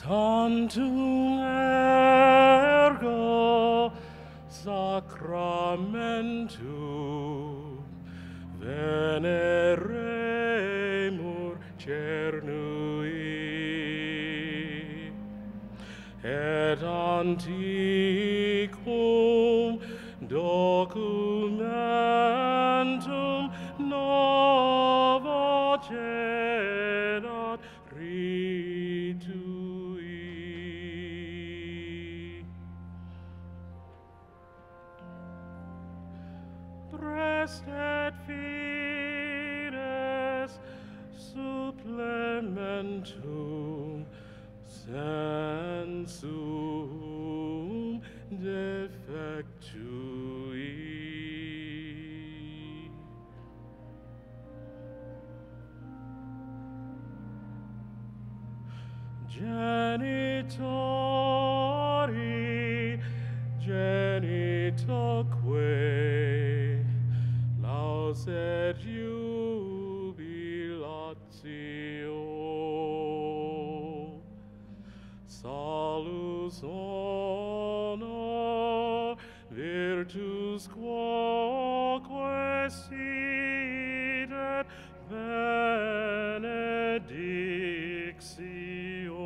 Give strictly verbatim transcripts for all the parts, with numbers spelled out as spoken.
Tantum ergo sacramentum veneremur cernui et antiquum documentum novo cedat ritui. Prestet fides supplementum sensum defectui. Genitori, genitoque, laus et jubilatio, salus honor, virtus quoque sit et benedictio.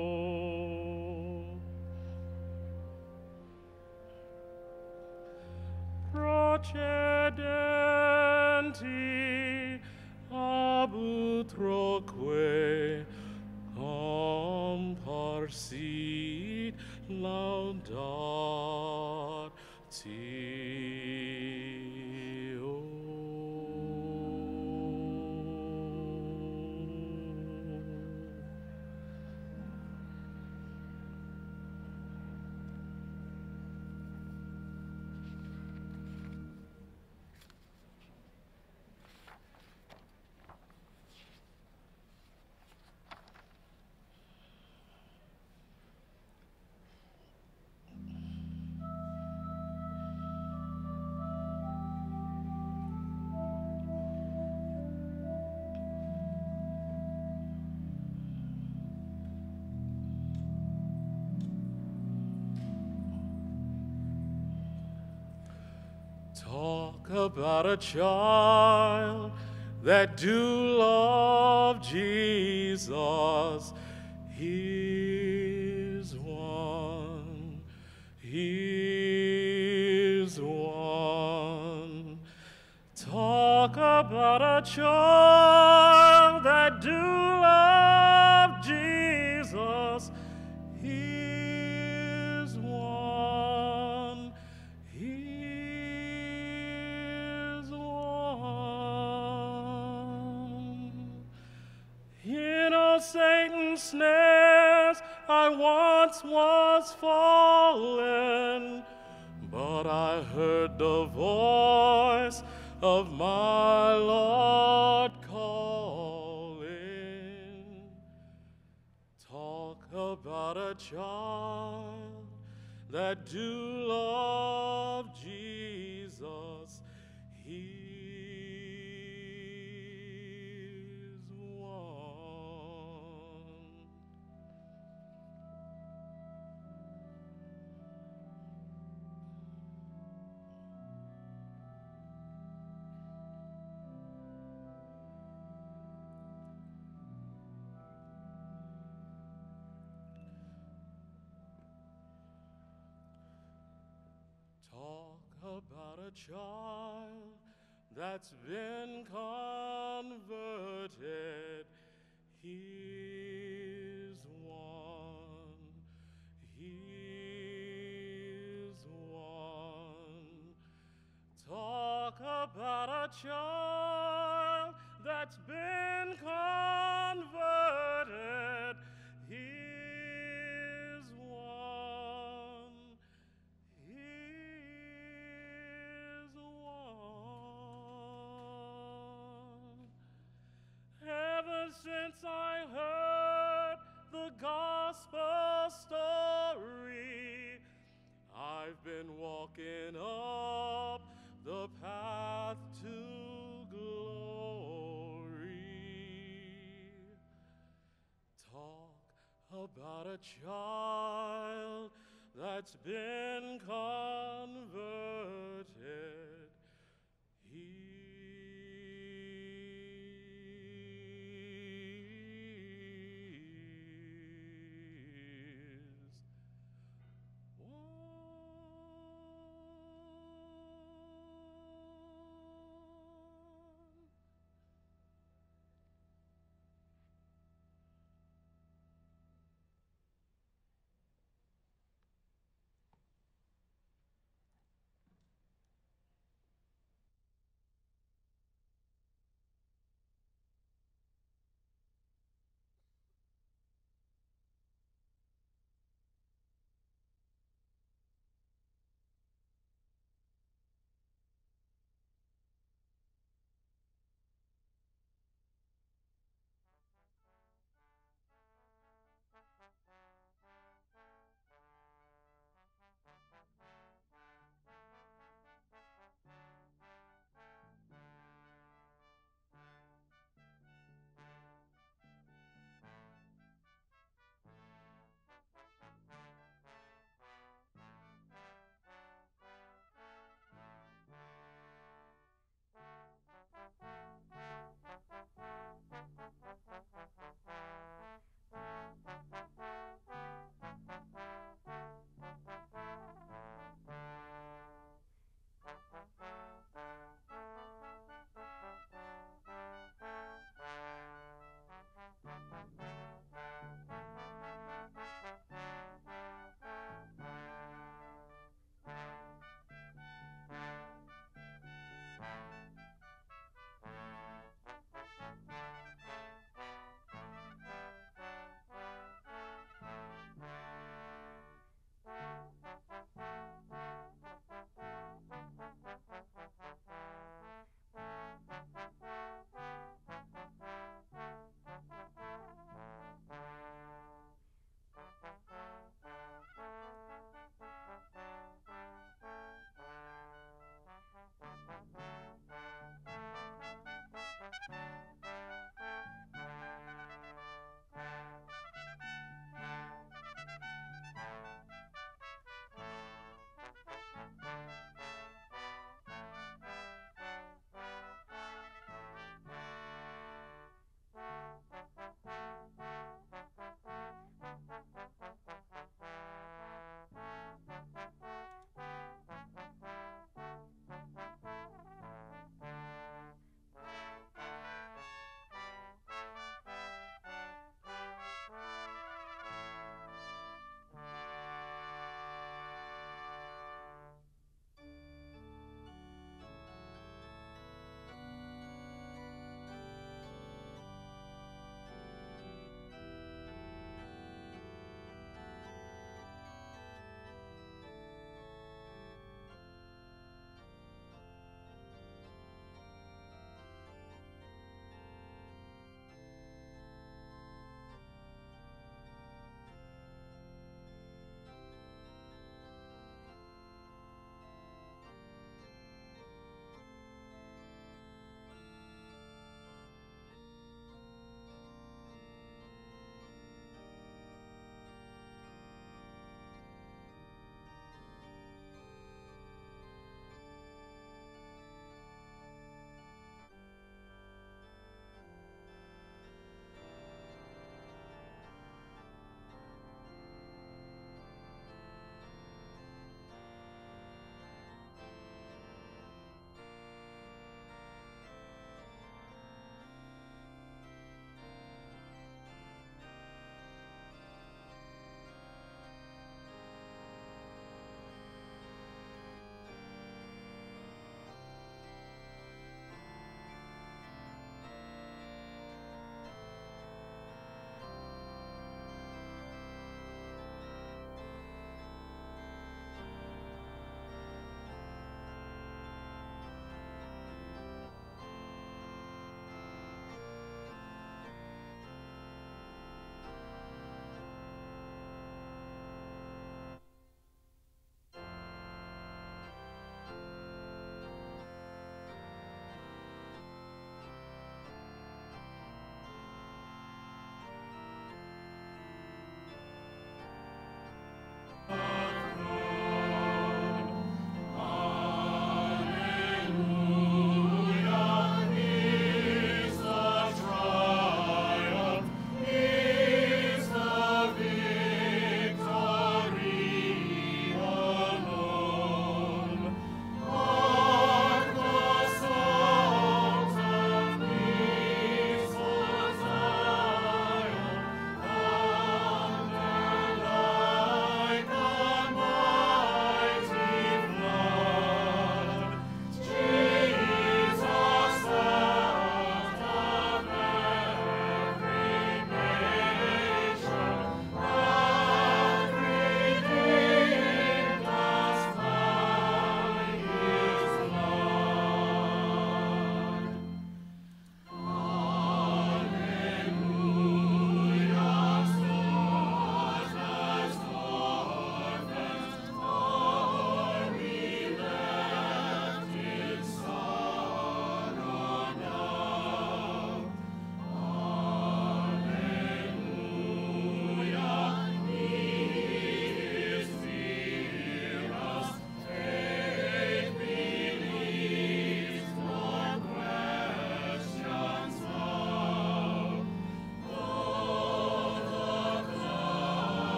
Procedenti ab utroque comparsit laudatio. Talk about a child that do love Jesus. Here's one. Here's one. Talk about a child that do love Jesus. Here's one. Here's one. You know Satan's snares, I once was fallen, but I heard the voice of my Lord calling. Talk about a child that do love Jesus. Here's one. Talk about a child that's been converted. Here's one. Here's one. Talk about a child that's been converted. Here's one. Here's one. Ever since I heard the gospel story, I've been walking up the path to glory. Talk about about a child that's been converted. He is one.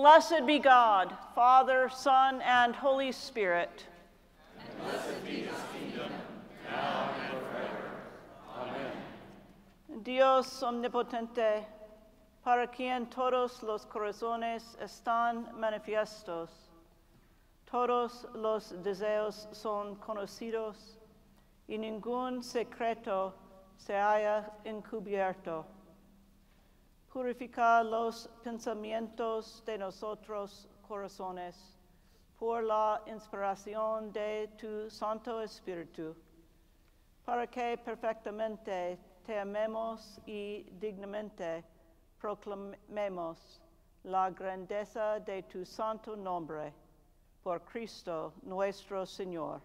Blessed be God, Father, Son, and Holy Spirit. And blessed be his kingdom, now and forever. Amen. Dios omnipotente, para quien todos los corazones están manifiestos, todos los deseos son conocidos, y ningún secreto se haya encubierto. Purifica los pensamientos de nosotros corazones por la inspiración de tu Santo Espíritu, para que perfectamente te amemos y dignamente proclamemos la grandeza de tu santo nombre, por Cristo nuestro Señor.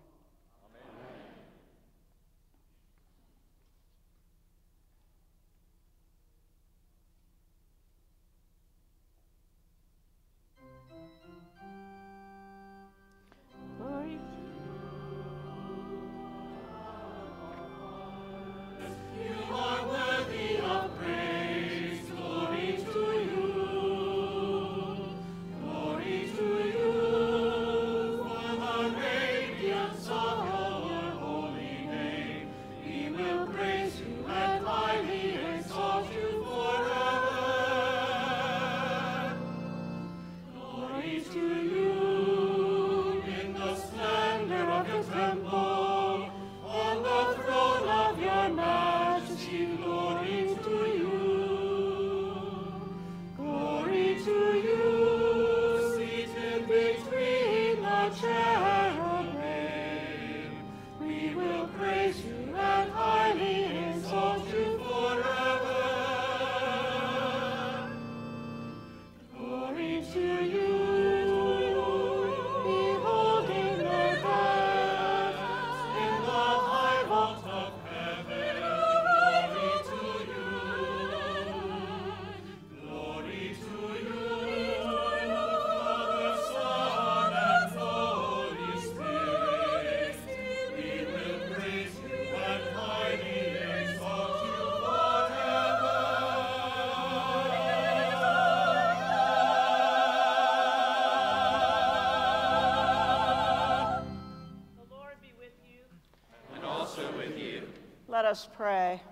Let us pray.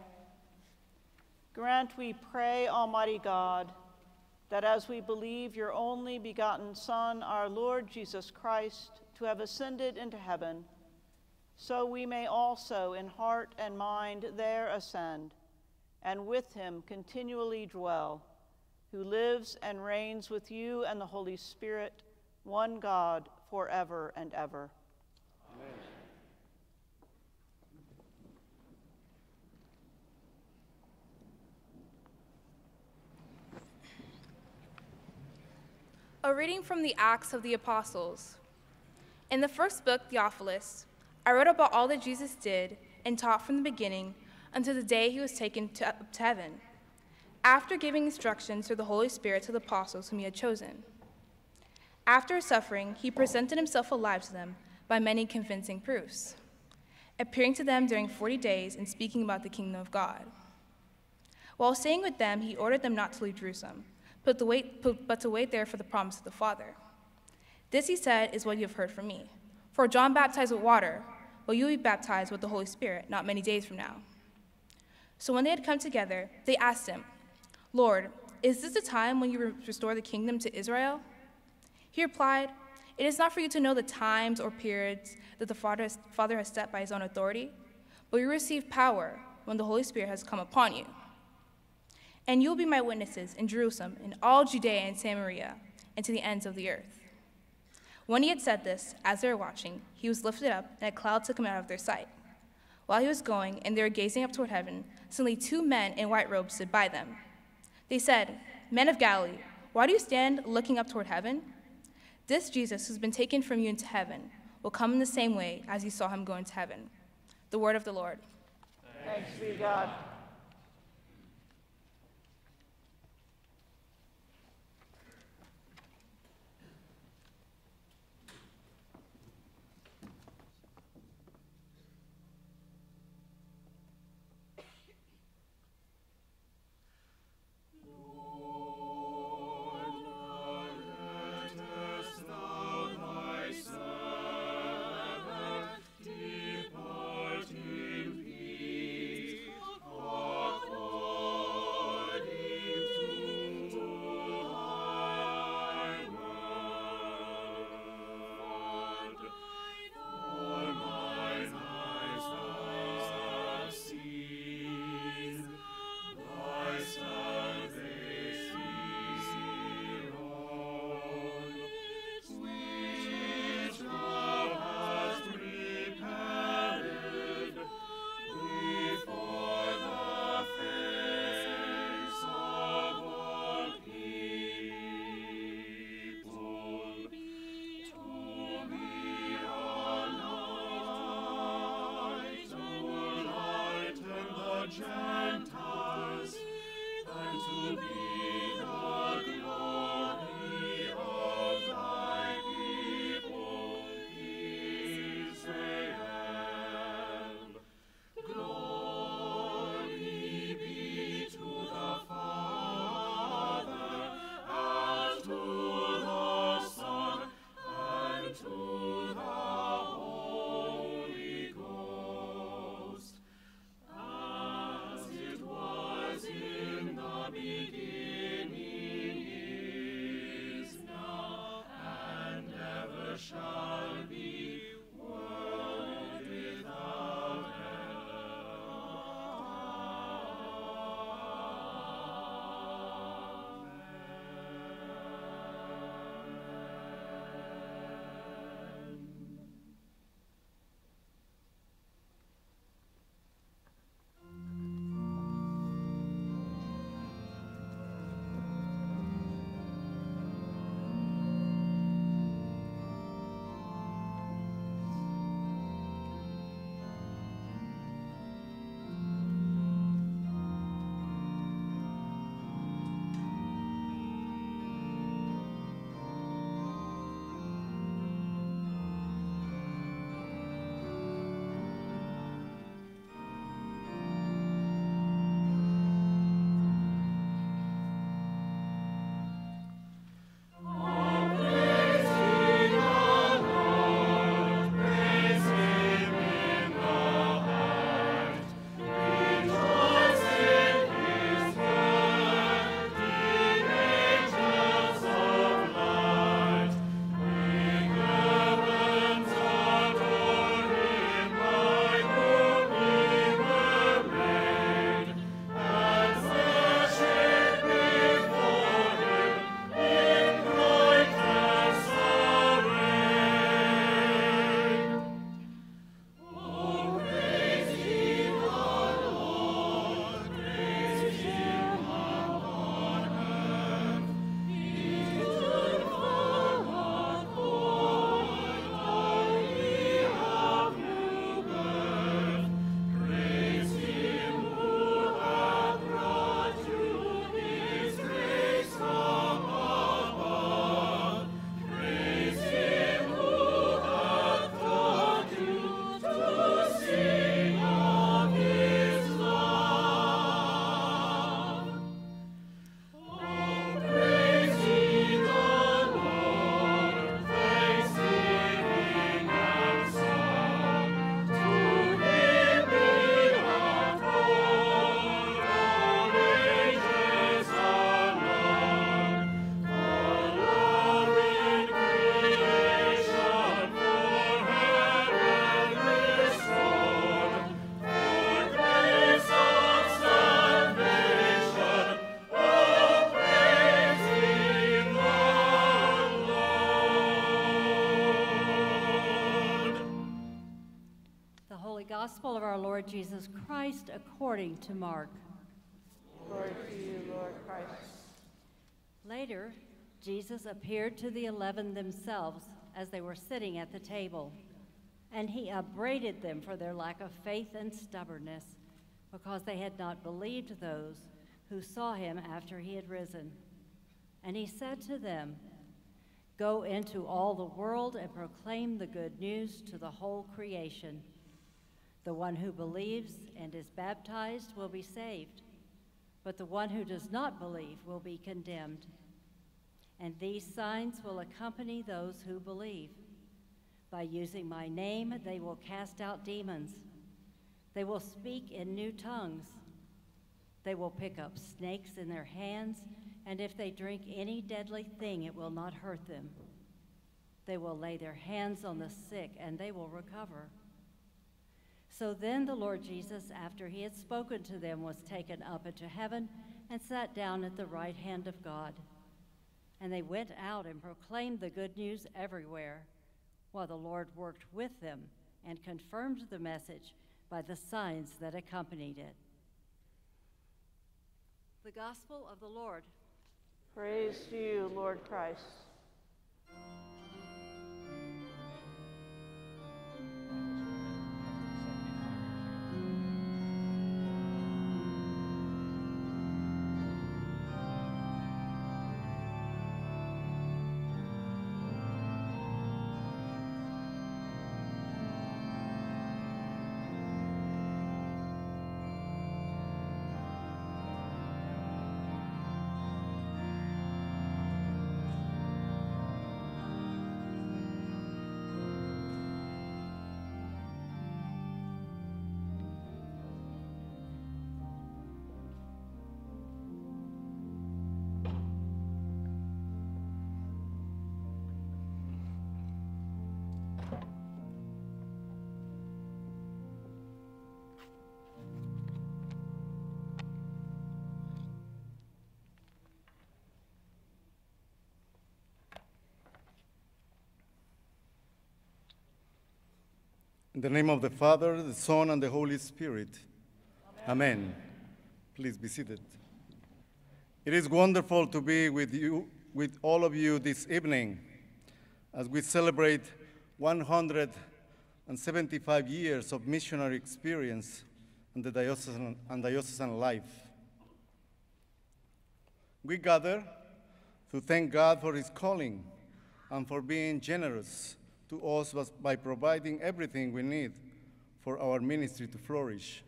Grant, we pray, Almighty God, that as we believe your only begotten Son, our Lord Jesus Christ, to have ascended into heaven, so we may also in heart and mind there ascend, and with him continually dwell, who lives and reigns with you and the Holy Spirit, one God, forever and ever. Amen. A reading from the Acts of the Apostles. In the first book, Theophilus, I wrote about all that Jesus did and taught from the beginning until the day he was taken to, up to heaven, after giving instructions through the Holy Spirit to the apostles whom he had chosen. After his suffering, he presented himself alive to them by many convincing proofs, appearing to them during forty days and speaking about the kingdom of God. While staying with them, he ordered them not to leave Jerusalem, but to wait, but to wait there for the promise of the Father. This, he said, is what you have heard from me. For John baptized with water, but you will be baptized with the Holy Spirit not many days from now. So when they had come together, they asked him, Lord, is this the time when you restore the kingdom to Israel? He replied, it is not for you to know the times or periods that the Father has, Father has set by his own authority, but you receive power when the Holy Spirit has come upon you. And you will be my witnesses in Jerusalem, in all Judea and Samaria, and to the ends of the earth. When he had said this, as they were watching, he was lifted up, and a cloud took him out of their sight. While he was going, and they were gazing up toward heaven, suddenly two men in white robes stood by them. They said, Men of Galilee, why do you stand looking up toward heaven? This Jesus, who's been taken from you into heaven, will come in the same way as you saw him go into heaven. The word of the Lord. Thanks be to God. Lord, I Gospel of our Lord Jesus Christ according to Mark. Glory to you, Lord Christ. Later, Jesus appeared to the eleven themselves as they were sitting at the table, and he upbraided them for their lack of faith and stubbornness, because they had not believed those who saw him after he had risen. And he said to them, "Go into all the world and proclaim the good news to the whole creation. The one who believes and is baptized will be saved, but the one who does not believe will be condemned. And these signs will accompany those who believe. By using my name, they will cast out demons. They will speak in new tongues. They will pick up snakes in their hands, and if they drink any deadly thing, it will not hurt them. They will lay their hands on the sick, and they will recover." So then the Lord Jesus, after he had spoken to them, was taken up into heaven and sat down at the right hand of God. And they went out and proclaimed the good news everywhere, while the Lord worked with them and confirmed the message by the signs that accompanied it. The Gospel of the Lord. Praise to you, Lord Christ. In the name of the Father, the Son, and the Holy Spirit. Amen. Amen. Please be seated. It is wonderful to be with you, with all of you this evening as we celebrate one hundred seventy-five years of missionary experience in the diocesan and diocesan life. We gather to thank God for his calling and for being generous to us by providing everything we need for our ministry to flourish.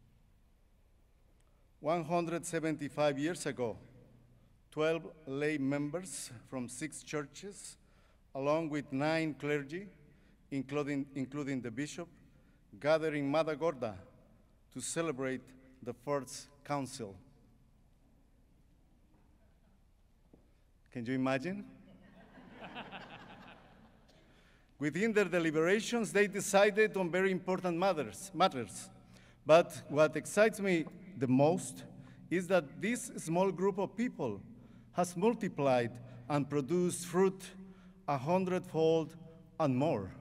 one hundred seventy-five years ago, twelve lay members from six churches, along with nine clergy, including, including the bishop, gathered in Matagorda to celebrate the first council. Can you imagine? Within their deliberations, they decided on very important matters, matters. But what excites me the most is that this small group of people has multiplied and produced fruit a hundredfold and more.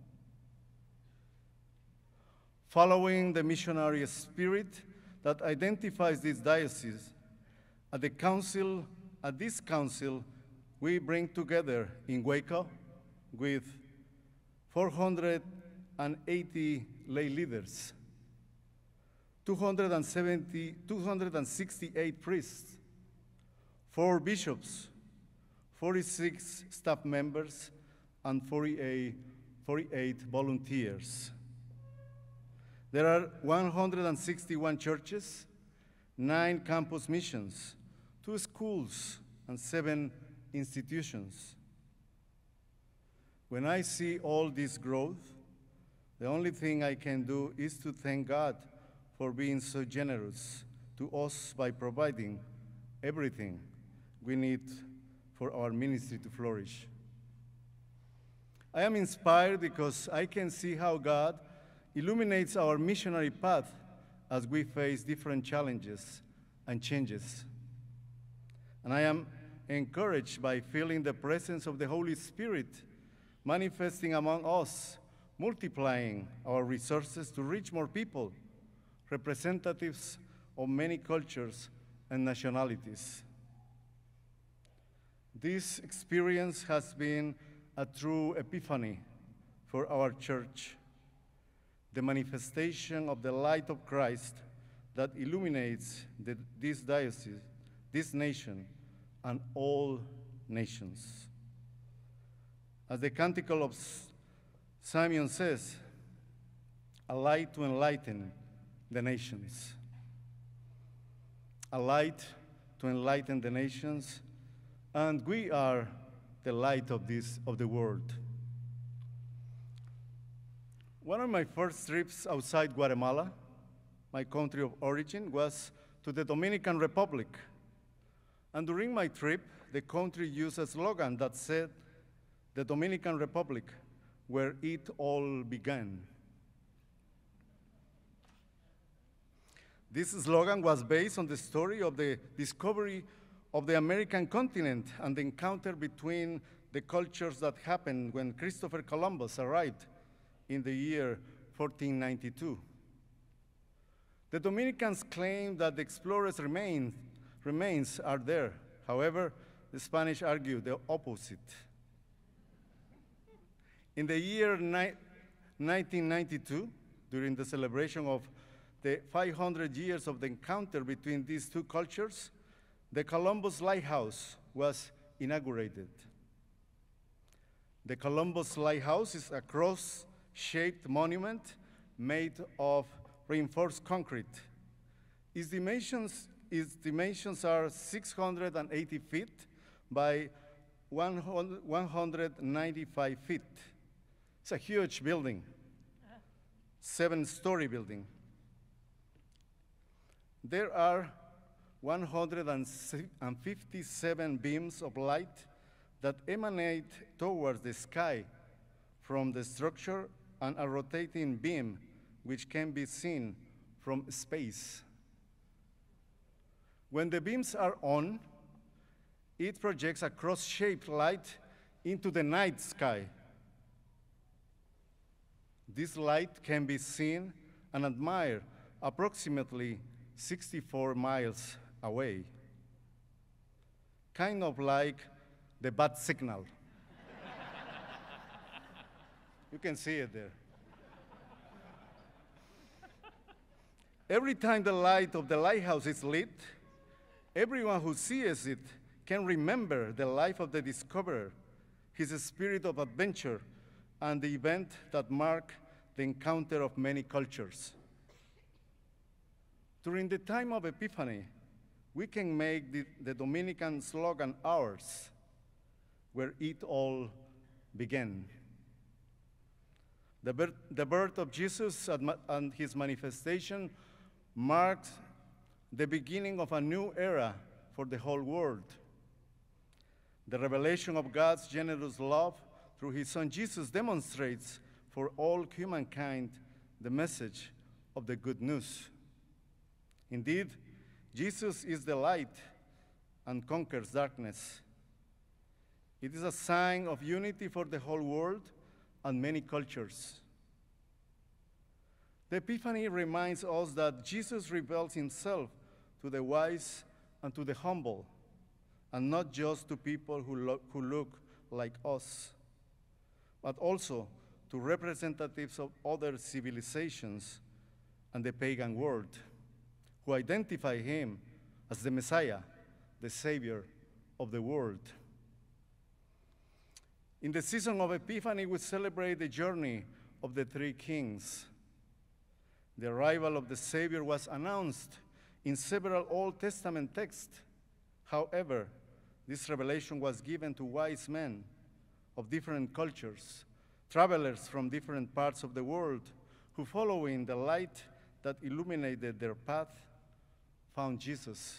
Following the missionary spirit that identifies this diocese, at the council, at this council, we bring together in Waco with four hundred eighty lay leaders, two hundred seventy, two hundred sixty-eight priests, four bishops, forty-six staff members, and forty-eight, forty-eight volunteers. There are one hundred sixty-one churches, nine campus missions, two schools, and seven institutions. When I see all this growth, the only thing I can do is to thank God for being so generous to us by providing everything we need for our ministry to flourish. I am inspired because I can see how God illuminates our missionary path as we face different challenges and changes. And I am encouraged by feeling the presence of the Holy Spirit manifesting among us, multiplying our resources to reach more people, representatives of many cultures and nationalities. This experience has been a true epiphany for our church, the manifestation of the light of Christ that illuminates the, this diocese, this nation, and all nations. As the Canticle of Simeon says, a light to enlighten the nations. A light to enlighten the nations, and we are the light of this of the world. One of my first trips outside Guatemala, my country of origin, was to the Dominican Republic. And during my trip, the country used a slogan that said, "The Dominican Republic, where it all began." This slogan was based on the story of the discovery of the American continent and the encounter between the cultures that happened when Christopher Columbus arrived in the year fourteen ninety-two. The Dominicans claim that the explorers' remain, remains are there. However, the Spanish argue the opposite. In the year nineteen ninety-two, during the celebration of the five hundred years of the encounter between these two cultures, the Columbus Lighthouse was inaugurated. The Columbus Lighthouse is a cross-shaped monument made of reinforced concrete. Its dimensions, its dimensions are six hundred eighty feet by one hundred ninety-five feet. It's a huge building, seven-story building. There are one hundred fifty-seven beams of light that emanate towards the sky from the structure and a rotating beam which can be seen from space. When the beams are on, it projects a cross-shaped light into the night sky. This light can be seen and admired approximately sixty-four miles away, kind of like the bat signal. You can see it there. Every time the light of the lighthouse is lit, everyone who sees it can remember the life of the discoverer, his spirit of adventure, and the event that marked the encounter of many cultures. During the time of Epiphany, we can make the, the Dominican slogan ours, where it all began. The birth, the birth of Jesus and his manifestation marks the beginning of a new era for the whole world. The revelation of God's generous love through his Son Jesus demonstrates for all humankind the message of the good news. Indeed, Jesus is the light and conquers darkness. It is a sign of unity for the whole world and many cultures. The Epiphany reminds us that Jesus reveals himself to the wise and to the humble, and not just to people who look, who look like us, but also to representatives of other civilizations and the pagan world, who identify him as the Messiah, the Savior of the world. In the season of Epiphany, we celebrate the journey of the three kings. The arrival of the Savior was announced in several Old Testament texts. However, this revelation was given to wise men of different cultures, travelers from different parts of the world, who, following the light that illuminated their path, found Jesus.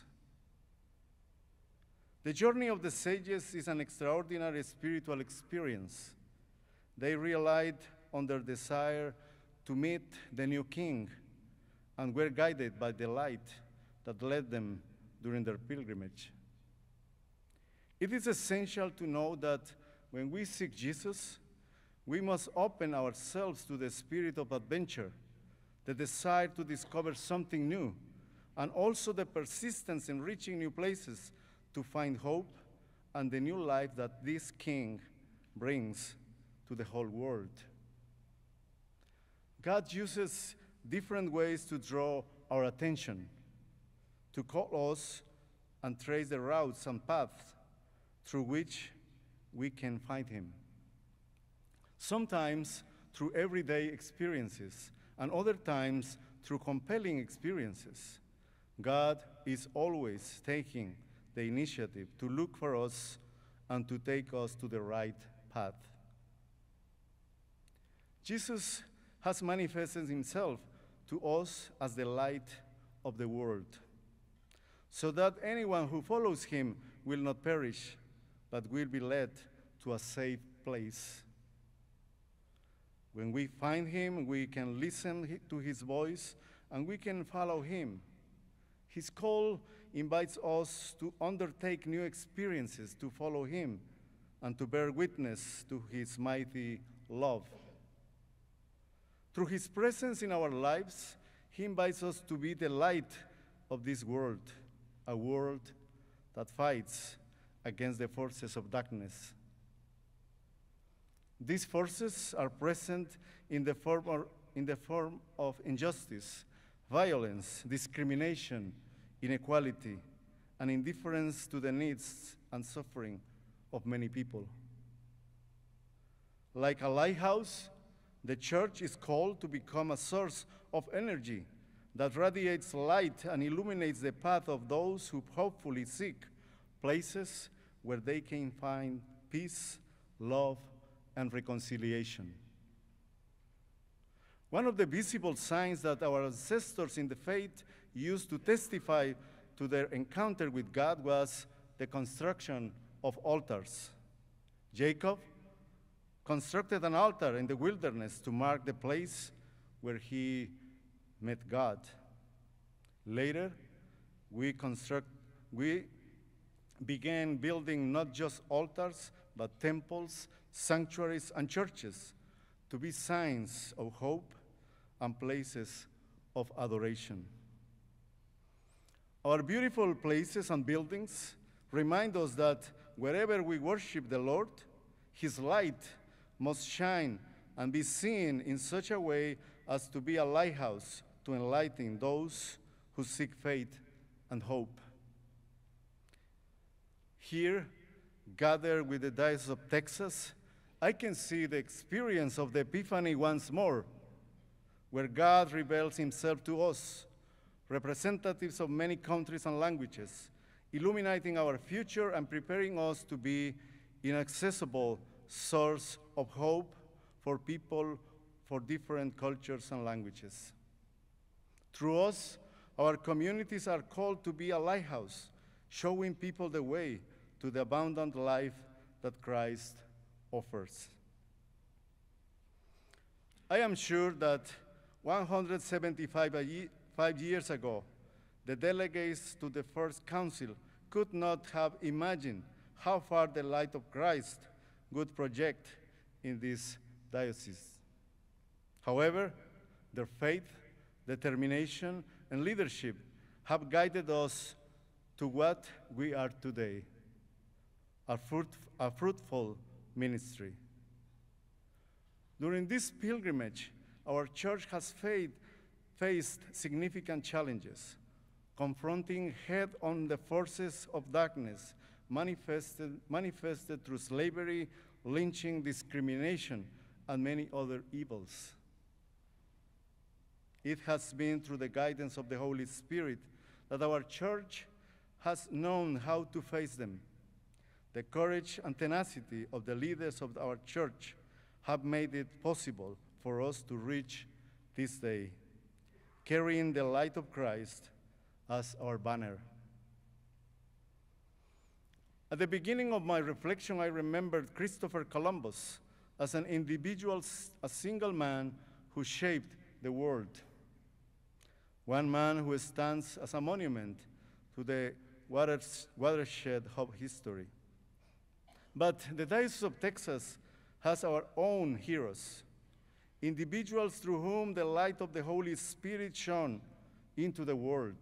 The journey of the sages is an extraordinary spiritual experience. They relied on their desire to meet the new king and were guided by the light that led them during their pilgrimage. It is essential to know that when we seek Jesus, we must open ourselves to the spirit of adventure, the desire to discover something new, and also the persistence in reaching new places to find hope and the new life that this King brings to the whole world. God uses different ways to draw our attention, to call us and trace the routes and paths through which we can find him. Sometimes through everyday experiences, and other times through compelling experiences. God is always taking the initiative to look for us and to take us to the right path. Jesus has manifested himself to us as the light of the world, so that anyone who follows him will not perish, but will be led to a safe place. When we find him, we can listen to his voice and we can follow him. His call invites us to undertake new experiences, to follow him, and to bear witness to his mighty love. Through his presence in our lives, he invites us to be the light of this world, a world that fights against the forces of darkness. These forces are present in the form, or, in the form of injustice, violence, discrimination, inequality, and indifference to the needs and suffering of many people. Like a lighthouse, the church is called to become a source of energy that radiates light and illuminates the path of those who hopefully seek places where they can find peace, love, and reconciliation. One of the visible signs that our ancestors in the faith used to testify to their encounter with God was the construction of altars. Jacob constructed an altar in the wilderness to mark the place where he met God. Later, we, construct, we began building not just altars, but temples, sanctuaries, and churches to be signs of hope and places of adoration. Our beautiful places and buildings remind us that wherever we worship the Lord, His light must shine and be seen in such a way as to be a lighthouse to enlighten those who seek faith and hope. Here, gathered with the Diocese of Texas, I can see the experience of the Epiphany once more, where God reveals Himself to us, representatives of many countries and languages, illuminating our future and preparing us to be inaccessible source of hope for people for different cultures and languages. Through us, our communities are called to be a lighthouse, showing people the way to the abundant life that Christ offers. I am sure that one hundred seventy-five five years ago, the delegates to the First Council could not have imagined how far the light of Christ would project in this diocese. However, their faith, determination, and leadership have guided us to what we are today, a, fruit, a fruitful ministry. During this pilgrimage, our church has faced, faced significant challenges, confronting head-on the forces of darkness manifested, manifested through slavery, lynching, discrimination, and many other evils. It has been through the guidance of the Holy Spirit that our church has known how to face them. The courage and tenacity of the leaders of our church have made it possible for us to reach this day, carrying the light of Christ as our banner. At the beginning of my reflection, I remembered Christopher Columbus as an individual, a single man who shaped the world. One man who stands as a monument to the watershed of history. But the Diocese of Texas has our own heroes, individuals through whom the light of the Holy Spirit shone into the world.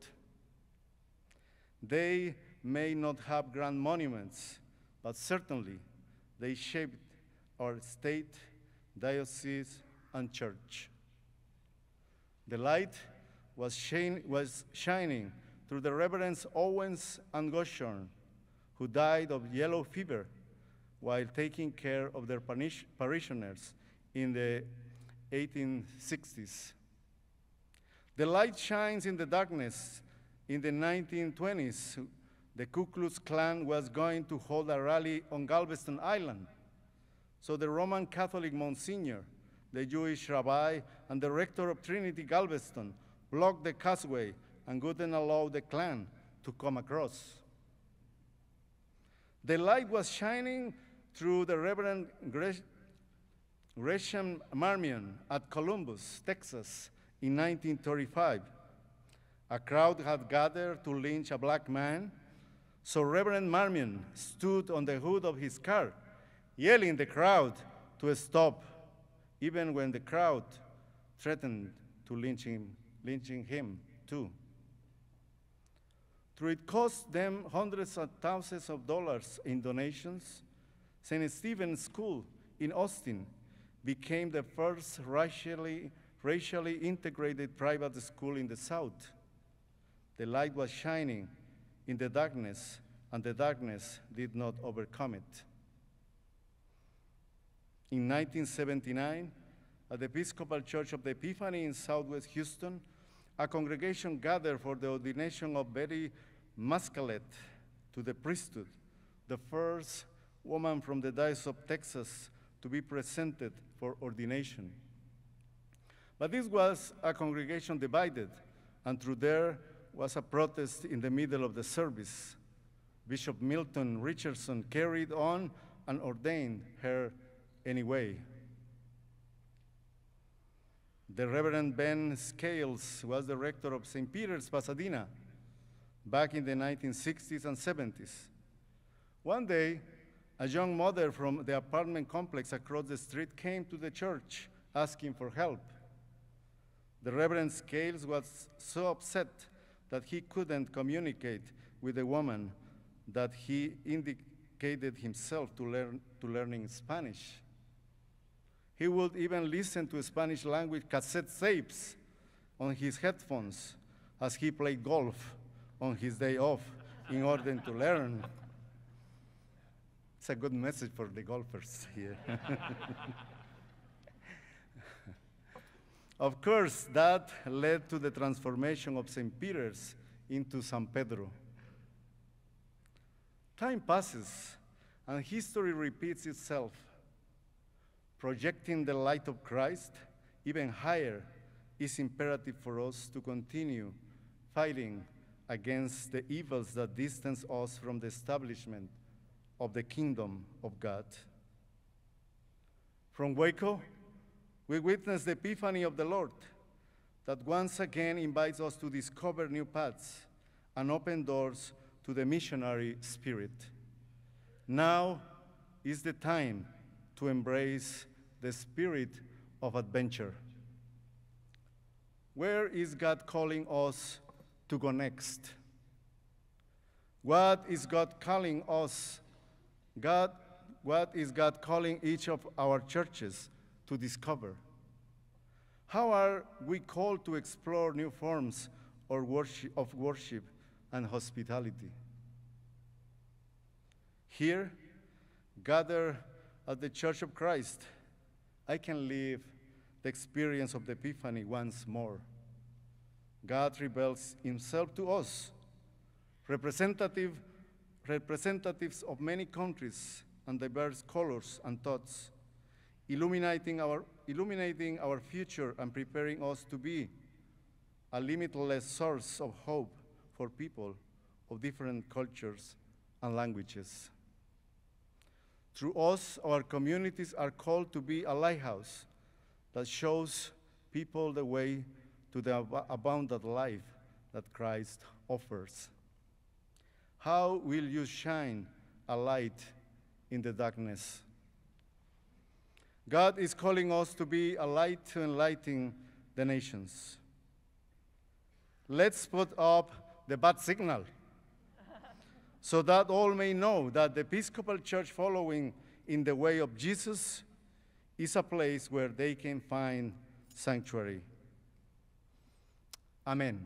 They may not have grand monuments, but certainly they shaped our state, diocese, and church. The light was, shine, was shining through the Reverends Owens and Goshorn, who died of yellow fever while taking care of their parishioners in the eighteen sixties. The light shines in the darkness. In the nineteen twenties, the Ku Klux Klan was going to hold a rally on Galveston Island. So the Roman Catholic Monsignor, the Jewish rabbi, and the rector of Trinity Galveston blocked the causeway and wouldn't allow the Klan to come across. The light was shining through the Reverend Gresham Marmion at Columbus, Texas, in nineteen thirty-five. A crowd had gathered to lynch a black man, so Reverend Marmion stood on the hood of his car, yelling the crowd to stop, even when the crowd threatened to lynch him, lynching him too. Though it cost them hundreds of thousands of dollars in donations, Saint Stephen's School in Austin became the first racially, racially integrated private school in the South. The light was shining in the darkness, and the darkness did not overcome it. In nineteen seventy-nine, at the Episcopal Church of the Epiphany in Southwest Houston, a congregation gathered for the ordination of Betty Muscalet to the priesthood, the first woman from the Diocese of Texas to be presented for ordination. But this was a congregation divided, and through there was a protest in the middle of the service. Bishop Milton Richardson carried on and ordained her anyway. The Reverend Ben Scales was the rector of Saint Peter's, Pasadena, back in the nineteen sixties and seventies. One day, a young mother from the apartment complex across the street came to the church asking for help. The Reverend Scales was so upset that he couldn't communicate with the woman that he indicated himself to learn to learning Spanish. He would even listen to Spanish language cassette tapes on his headphones as he played golf on his day off in order to learn. It's a good message for the golfers here. Of course, that led to the transformation of Saint Peter's into San Pedro. Time passes, and history repeats itself. Projecting the light of Christ even higher is imperative for us to continue fighting against the evils that distance us from the establishment of the kingdom of God. From Waco, we witness the epiphany of the Lord that once again invites us to discover new paths and open doors to the missionary spirit. Now is the time to embrace the spirit of adventure. Where is God calling us to go next? What is God calling us? God, what is God calling each of our churches to discover? How are we called to explore new forms or worship, of worship and hospitality? Here, gathered at the Church of Christ, I can live the experience of the Epiphany once more. God reveals himself to us, representative, representatives of many countries and diverse colors and thoughts, illuminating our, illuminating our future and preparing us to be a limitless source of hope for people of different cultures and languages. Through us, our communities are called to be a lighthouse that shows people the way to the ab- abundant life that Christ offers. How will you shine a light in the darkness? God is calling us to be a light to enlighten the nations. Let's put up the bat signal so that all may know that the Episcopal Church following in the way of Jesus is a place where they can find sanctuary. Amen.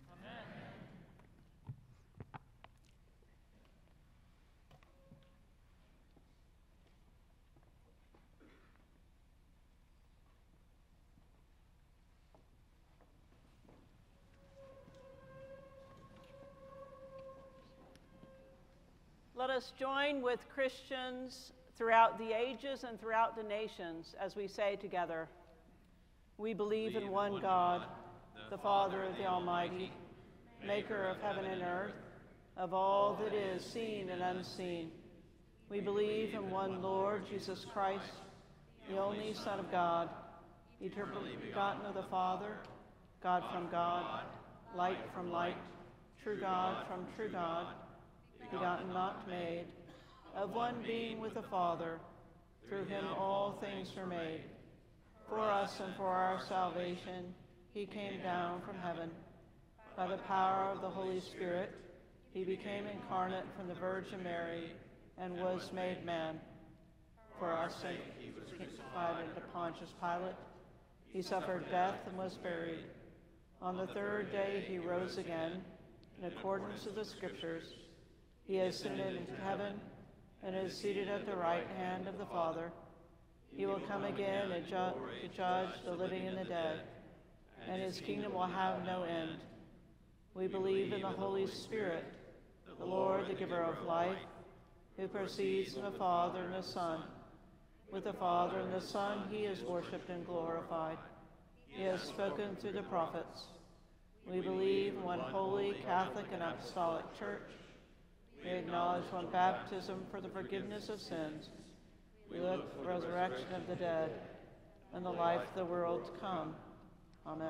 Let us join with Christians throughout the ages and throughout the nations as we say together, we believe in one God, the Father of the Almighty, maker of heaven and earth, of all that is seen and unseen. We believe in one Lord Jesus Christ, the only Son of God, eternally begotten of the Father, God from God, light from light, true God from true God, begotten, not made, of one being with the Father. Through him all things were made. For us and for our salvation, he came down from heaven. By the power of the Holy Spirit, he became incarnate from the Virgin Mary and was made man. For our sake, he was crucified under Pontius Pilate. He suffered death and was buried. On the third day, he rose again, in accordance with the Scriptures. He ascended into heaven and is seated at the right hand of the Father. He will come again and ju- to judge the living and the dead, and his kingdom will have no end. We believe in the Holy Spirit, the Lord, the giver of life, who proceeds from the Father and the Son. With the Father and the Son he is worshipped and glorified. He has spoken through the prophets. We believe in one holy, Catholic, and Apostolic Church. We acknowledge one baptism for the forgiveness of sins. We look for the resurrection of the dead and the life of the world to come. Amen.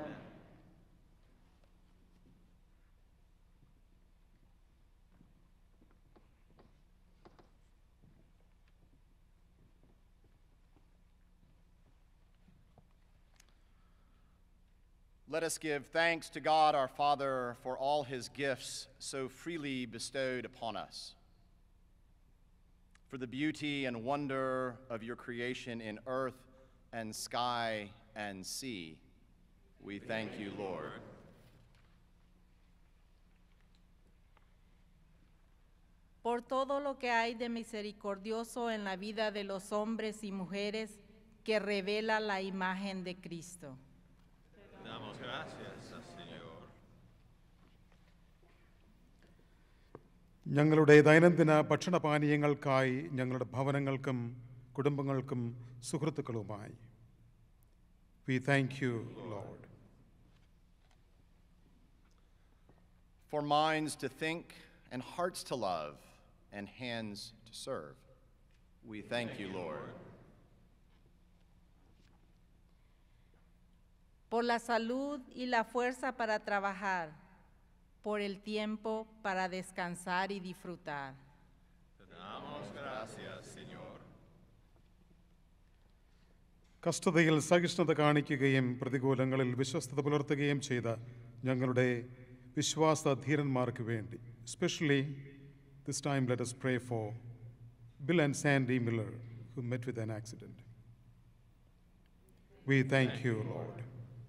Let us give thanks to God our Father for all his gifts so freely bestowed upon us. For the beauty and wonder of your creation in earth and sky and sea, we thank you, Lord. Por todo lo que hay de misericordioso en la vida de los hombres y mujeres que revela la imagen de Cristo. Damos gracias al Señor. ഞങ്ങളുടെ ദൈനംദിന ഭക്ഷണപാനീയങ്ങൾക്കായി ഞങ്ങളുടെ ഭവനങ്ങൾക്കും കുടുംബങ്ങൾക്കും സുഹൃത്തുക്കളുമായി We thank you, Lord. For minds to think and hearts to love and hands to serve, we thank you, Lord. Por la salud y la fuerza para trabajar, por el tiempo para descansar y disfrutar. Te damos gracias, Señor. കഷ്ടതയിൽ സഹിഷ്ണുത കാണിക്കുകയും പ്രതികൂലങ്ങളിൽ വിശ്വസ്തത പുലർത്തുകയും ചെയ്ത ഞങ്ങളുടെ വിശ്വാസധീരന്മാർക്ക് വേണ്ടി especially this time let us pray for Bill and Sandy Miller who met with an accident. We thank you, Lord.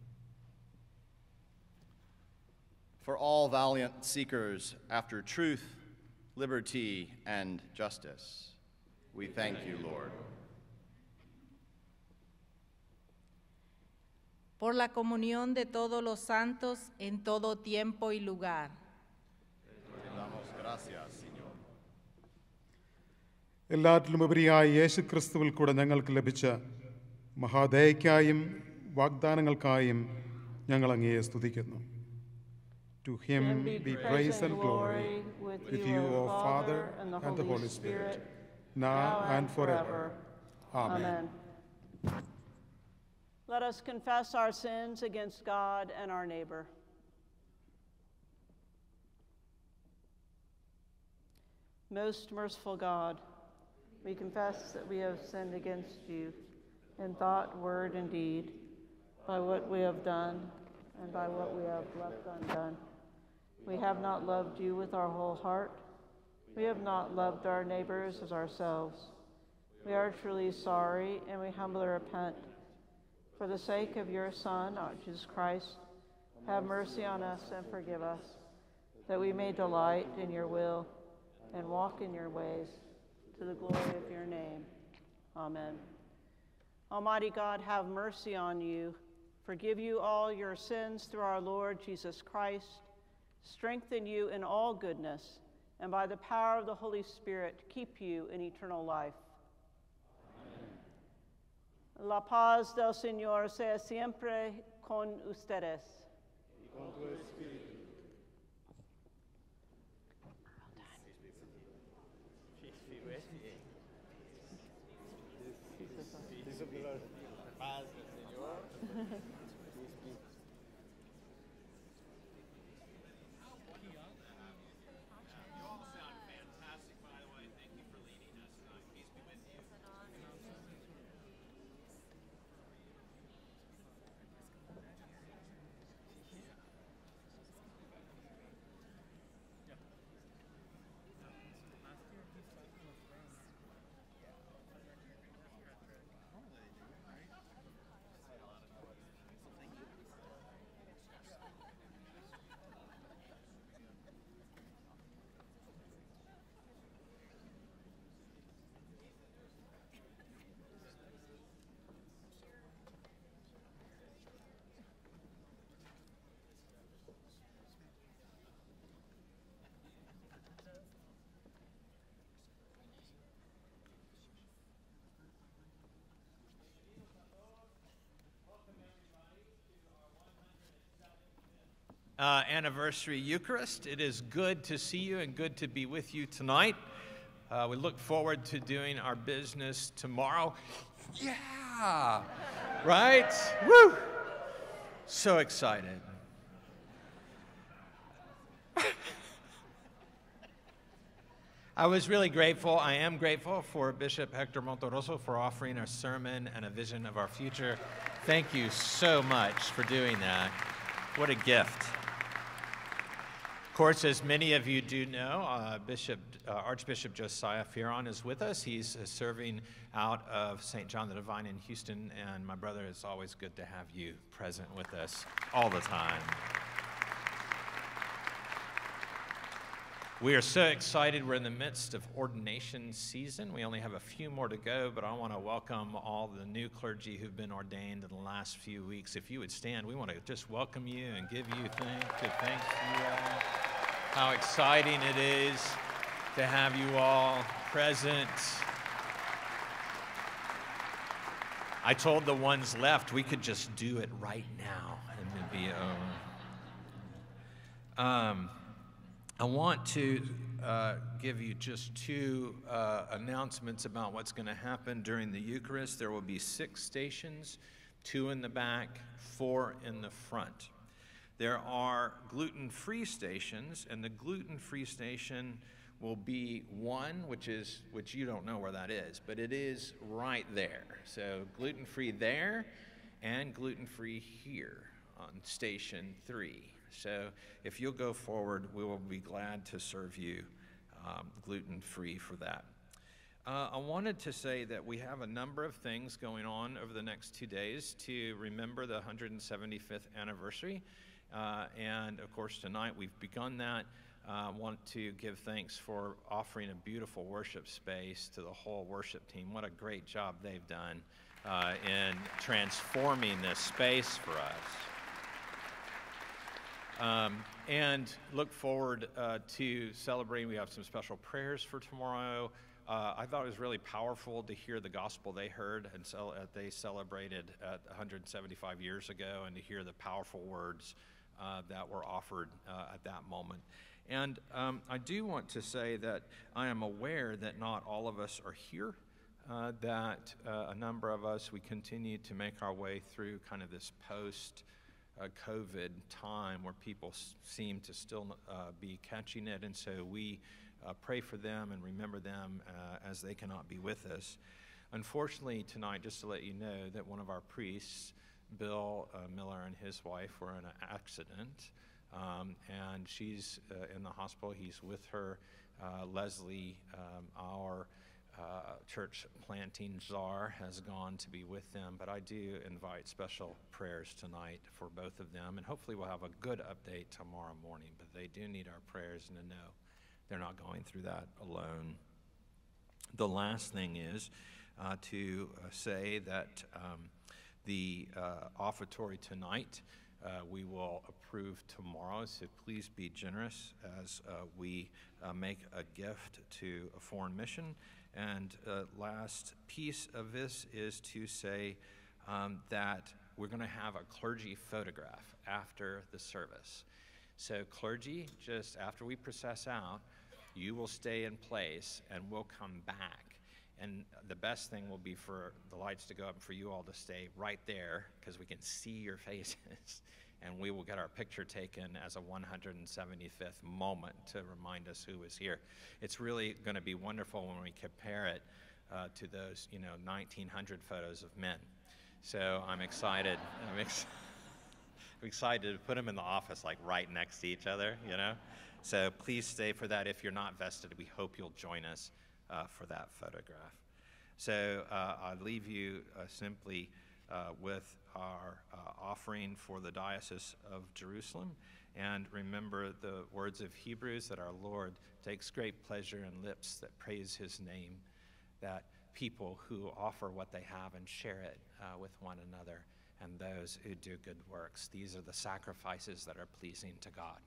For all valiant seekers after truth, liberty, and justice, we thank you, Lord. Por la comunión de todos los santos en todo tiempo y lugar. Te damos gracias, Señor. എല്ലാറ്റിലും ഉപരിയായി യേശു ക്രിസ്തുവിൽ കൂടെ ഞങ്ങൾക്ക് ലഭിച്ച മഹാദയയ്ക്കായും വാഗ്ദാനങ്ങൾക്കായും ഞങ്ങൾ അങ്ങയെ സ്തുതിക്കുന്നു. To him be praise and glory with you, O Father, and the Holy Spirit, now and forever. Amen. Let us confess our sins against God and our neighbor. Most merciful God, we confess that we have sinned against you in thought, word, and deed, by what we have done and by what we have left undone. We have not loved you with our whole heart. We have not loved our neighbors as ourselves. We are truly sorry, and we humbly repent. For the sake of your Son, our Jesus Christ, have mercy on us and forgive us, that we may delight in your will and walk in your ways, to the glory of your name. Amen. Almighty God, have mercy on you, forgive you all your sins through our Lord Jesus Christ, strengthen you in all goodness, and by the power of the Holy Spirit, keep you in eternal life. La paz del Señor sea siempre con ustedes. Y con tu espíritu. Peace be with you. Peace of the Lord. Paz del Señor. Uh, anniversary Eucharist. It is good to see you and good to be with you tonight. Uh, we look forward to doing our business tomorrow. Yeah! Right? Woo! So excited. I was really grateful, I am grateful for Bishop Hector Montoroso for offering a sermon and a vision of our future. Thank you so much for doing that. What a gift. Of course, as many of you do know, uh, Bishop, uh, Archbishop Josiah Fearon is with us. He's uh, serving out of Saint John the Divine in Houston, and my brother, it's always good to have you present with us all the time. We are so excited. We're in the midst of ordination season. We only have a few more to go, but I want to welcome all the new clergy who've been ordained in the last few weeks. If you would stand, we want to just welcome you and give you thank, good thanks to you all. How exciting it is to have you all present. I told the ones left we could just do it right now and it'd be over. Um, I want to uh, give you just two uh, announcements about what's going to happen during the Eucharist. There will be six stations, two in the back, four in the front. There are gluten-free stations, and the gluten-free station will be one, which is which you don't know where that is, but it is right there. So gluten-free there and gluten-free here on station three. So if you'll go forward, we will be glad to serve you um, gluten-free for that. Uh, I wanted to say that we have a number of things going on over the next two days to remember the one hundred seventy-fifth anniversary. Uh, and of course, tonight we've begun that. I uh, want to give thanks for offering a beautiful worship space to the whole worship team. What a great job they've done uh, in transforming this space for us. Um, and look forward uh, to celebrating. We have some special prayers for tomorrow. Uh, I thought it was really powerful to hear the gospel they heard and cel- uh, they celebrated at one hundred seventy-five years ago, and to hear the powerful words uh, that were offered uh, at that moment. And um, I do want to say that I am aware that not all of us are here, uh, that uh, a number of us, we continue to make our way through kind of this post Uh, COVID time where people s- seem to still uh, be catching it, and so we uh, pray for them and remember them uh, as they cannot be with us. Unfortunately, tonight, just to let you know that one of our priests, Bill uh, Miller, and his wife were in an accident, um, and she's uh, in the hospital. He's with her. Uh, Leslie, um, our Uh, church planting czar, has gone to be with them, but I do invite special prayers tonight for both of them, and hopefully we'll have a good update tomorrow morning, but they do need our prayers and to know they're not going through that alone. The last thing is uh, to uh, say that um, the uh, offertory tonight uh, we will approve tomorrow, so please be generous as uh, we uh, make a gift to a foreign mission. And uh, last piece of this is to say um, that we're going to have a clergy photograph after the service. So clergy, just after we process out, you will stay in place and we'll come back. And the best thing will be for the lights to go up and for you all to stay right there because we can see your faces. And we will get our picture taken as a one hundred seventy-fifth moment to remind us who was here. It's really going to be wonderful when we compare it uh, to those, you know, nineteen hundred photos of men. So I'm excited. I'm, ex- I'm excited to put them in the office, like right next to each other, you know. So please stay for that. If you're not vested, we hope you'll join us uh, for that photograph. So uh, I leave you uh, simply uh, with our uh, offering for the Diocese of Jerusalem. And remember the words of Hebrews that our Lord takes great pleasure in lips that praise his name, that people who offer what they have and share it uh, with one another, and those who do good works. These are the sacrifices that are pleasing to God.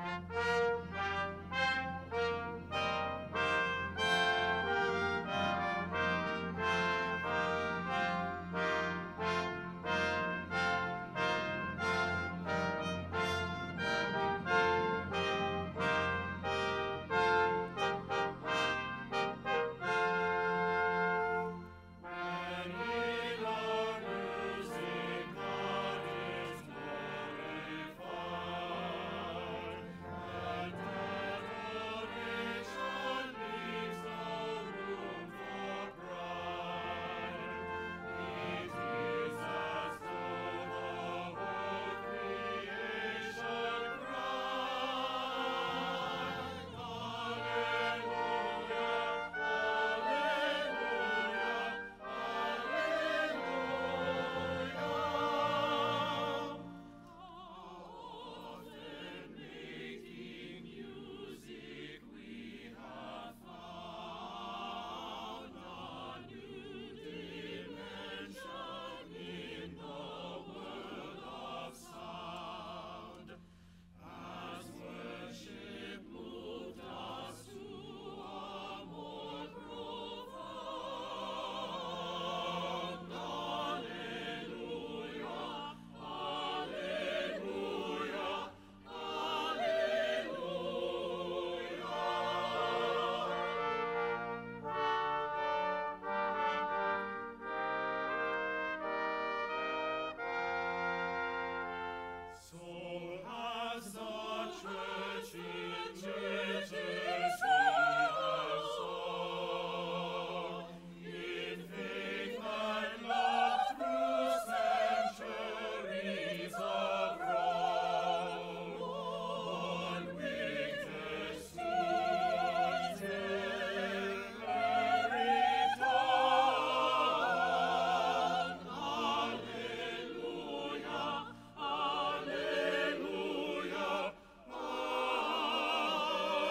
Alleluia,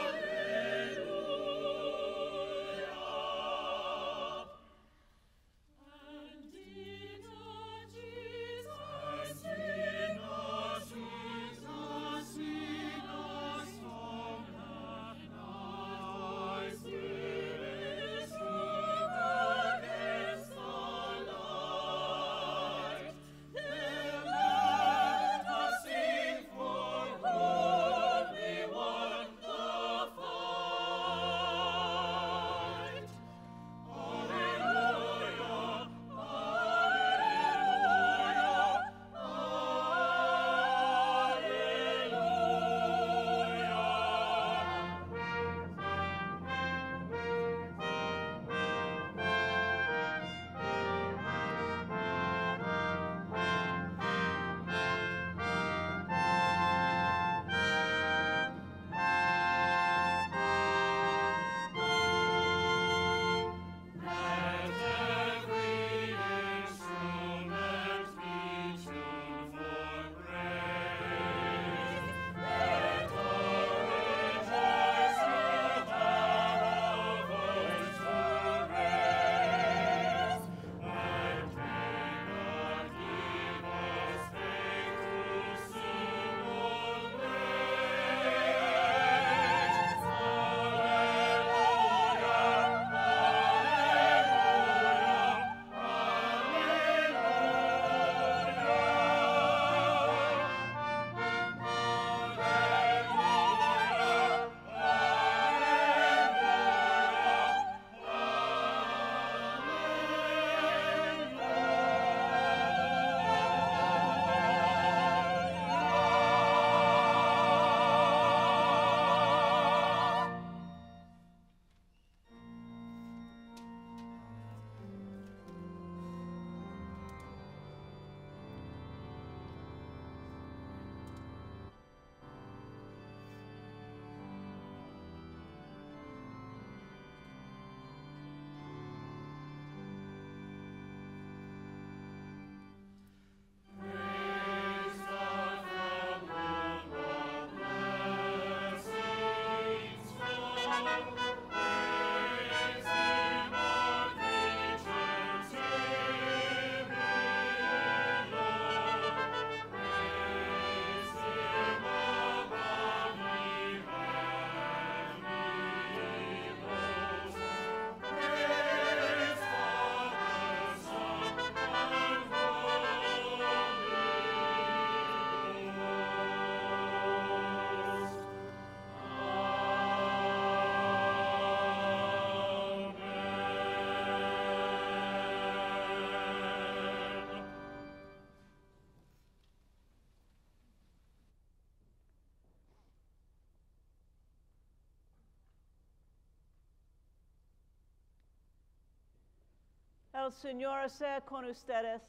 El Señor sea con ustedes.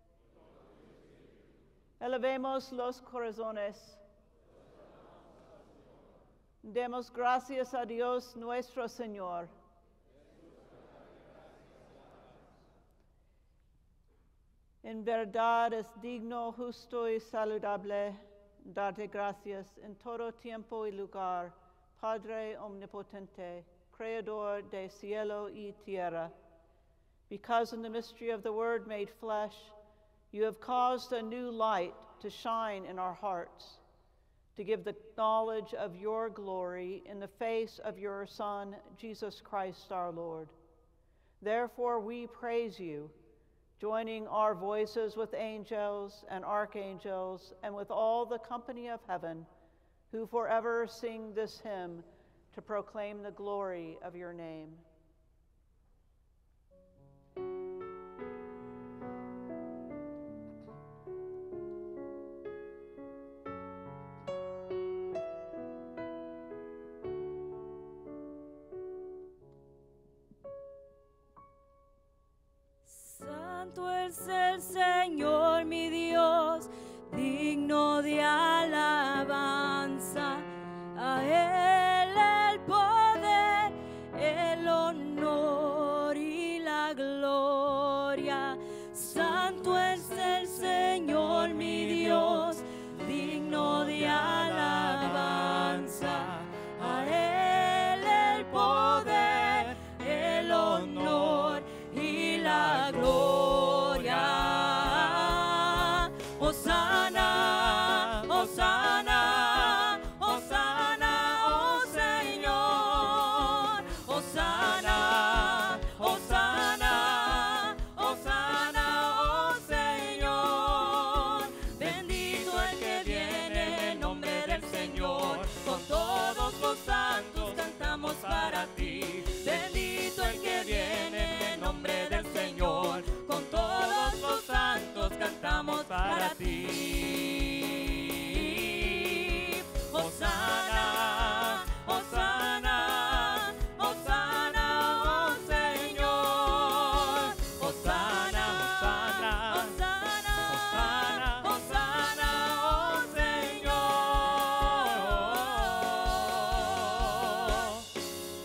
Elevemos los corazones. Demos gracias a Dios nuestro Señor. En verdad es digno, justo y saludable darte gracias en todo tiempo y lugar, Padre omnipotente, Creador de cielo y tierra, because in the mystery of the Word made flesh, you have caused a new light to shine in our hearts, to give the knowledge of your glory in the face of your Son, Jesus Christ our Lord. Therefore we praise you, joining our voices with angels and archangels and with all the company of heaven, who forever sing this hymn to proclaim the glory of your name. Santo es el Señor mi Dios, digno de alabanza. A Él el poder, el honor y la gloria. Santo es el Señor mi Dios, digno de alabanza. A Él el poder, el honor y la gloria. Hosana, Hosana, Hosana, oh Señor. Hosana, Hosana, Hosana, oh Señor. Bendito el que viene en nombre del Señor. Con todos los santos cantamos para ti. Bendito el que viene en nombre del Señor. Con todos los santos cantamos para ti. Hosana, Hosana, Hosana, oh Señor. Hosana, Hosana, Hosana, Hosana, Hosana, oh Señor.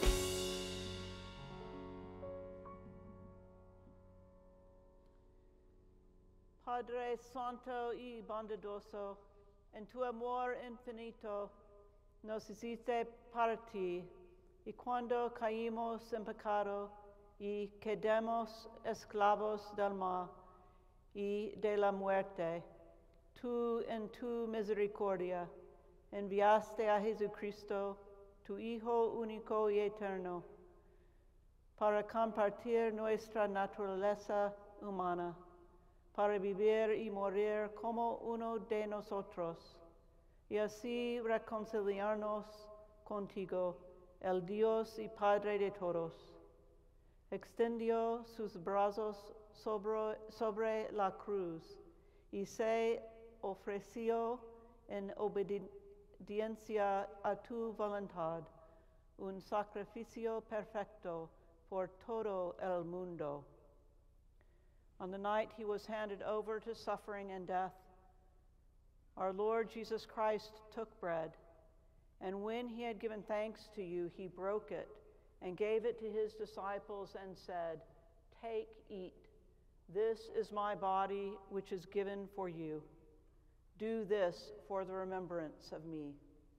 Padre Santo y bondadoso, en tu amor infinito nos hiciste para ti, y cuando caímos en pecado y quedamos esclavos del mal y de la muerte, tú en tu misericordia enviaste a Jesucristo, tu Hijo único y eterno, para compartir nuestra naturaleza humana, para vivir y morir como uno de nosotros, y así reconciliarnos contigo, el Dios y Padre de todos. Extendió sus brazos sobre, sobre la cruz y se ofreció en obediencia a tu voluntad, un sacrificio perfecto por todo el mundo. On the night he was handed over to suffering and death, our Lord Jesus Christ took bread, and when he had given thanks to you, he broke it and gave it to his disciples and said, "Take, eat. This is my body, which is given for you. Do this for the remembrance of me."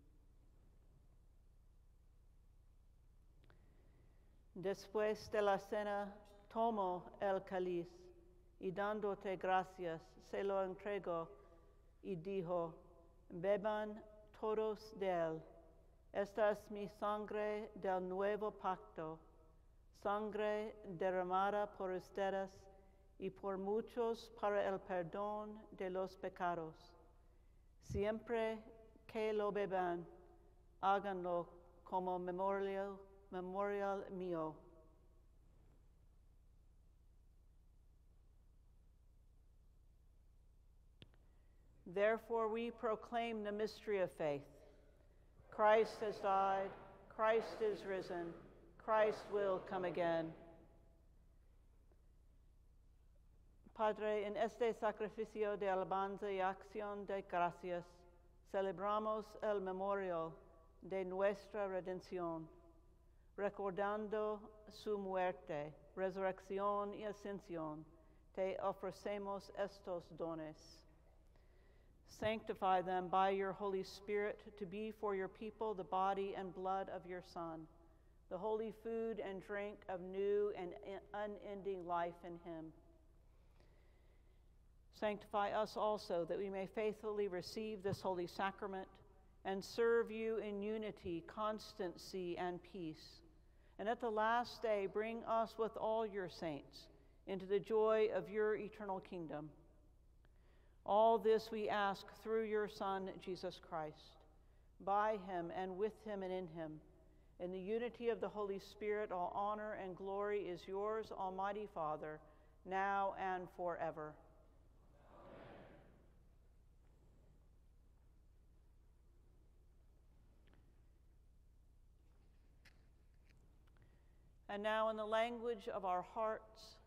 Después de la cena, tomó el cáliz, y dándote gracias, se lo entregó y dijo, beban todos de él. Esta es mi sangre del nuevo pacto, sangre derramada por ustedes y por muchos para el perdón de los pecados. Siempre que lo beban, háganlo como memorial, memorial mío. Therefore we proclaim the mystery of faith. Christ has died, Christ is risen, Christ will come again. Padre, en este sacrificio de alabanza y acción de gracias, celebramos el memorial de nuestra redención, recordando su muerte, resurrección y ascensión. Te ofrecemos estos dones. Sanctify them by your Holy Spirit to be for your people the body and blood of your Son, the holy food and drink of new and unending life in him. Sanctify us also, that we may faithfully receive this holy sacrament and serve you in unity, constancy, and peace. And at the last day, bring us with all your saints into the joy of your eternal kingdom. All this we ask through your Son, Jesus Christ. By him and with him and in him, in the unity of the Holy Spirit, all honor and glory is yours, Almighty Father, now and forever. And now, in the language of our hearts,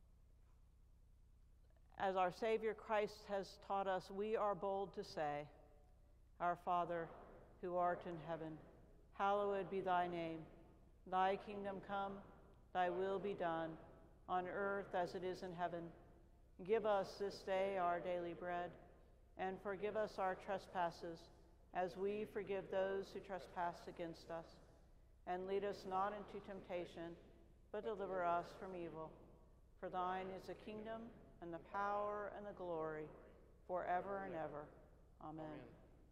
as our Savior Christ has taught us, we are bold to say, Our Father, who art in heaven, hallowed be thy name. Thy kingdom come, thy will be done, on earth as it is in heaven. Give us this day our daily bread, and forgive us our trespasses, as we forgive those who trespass against us. And lead us not into temptation, but deliver us from evil. For thine is the kingdom, and the power, and the glory, forever and ever. Amen. Amen.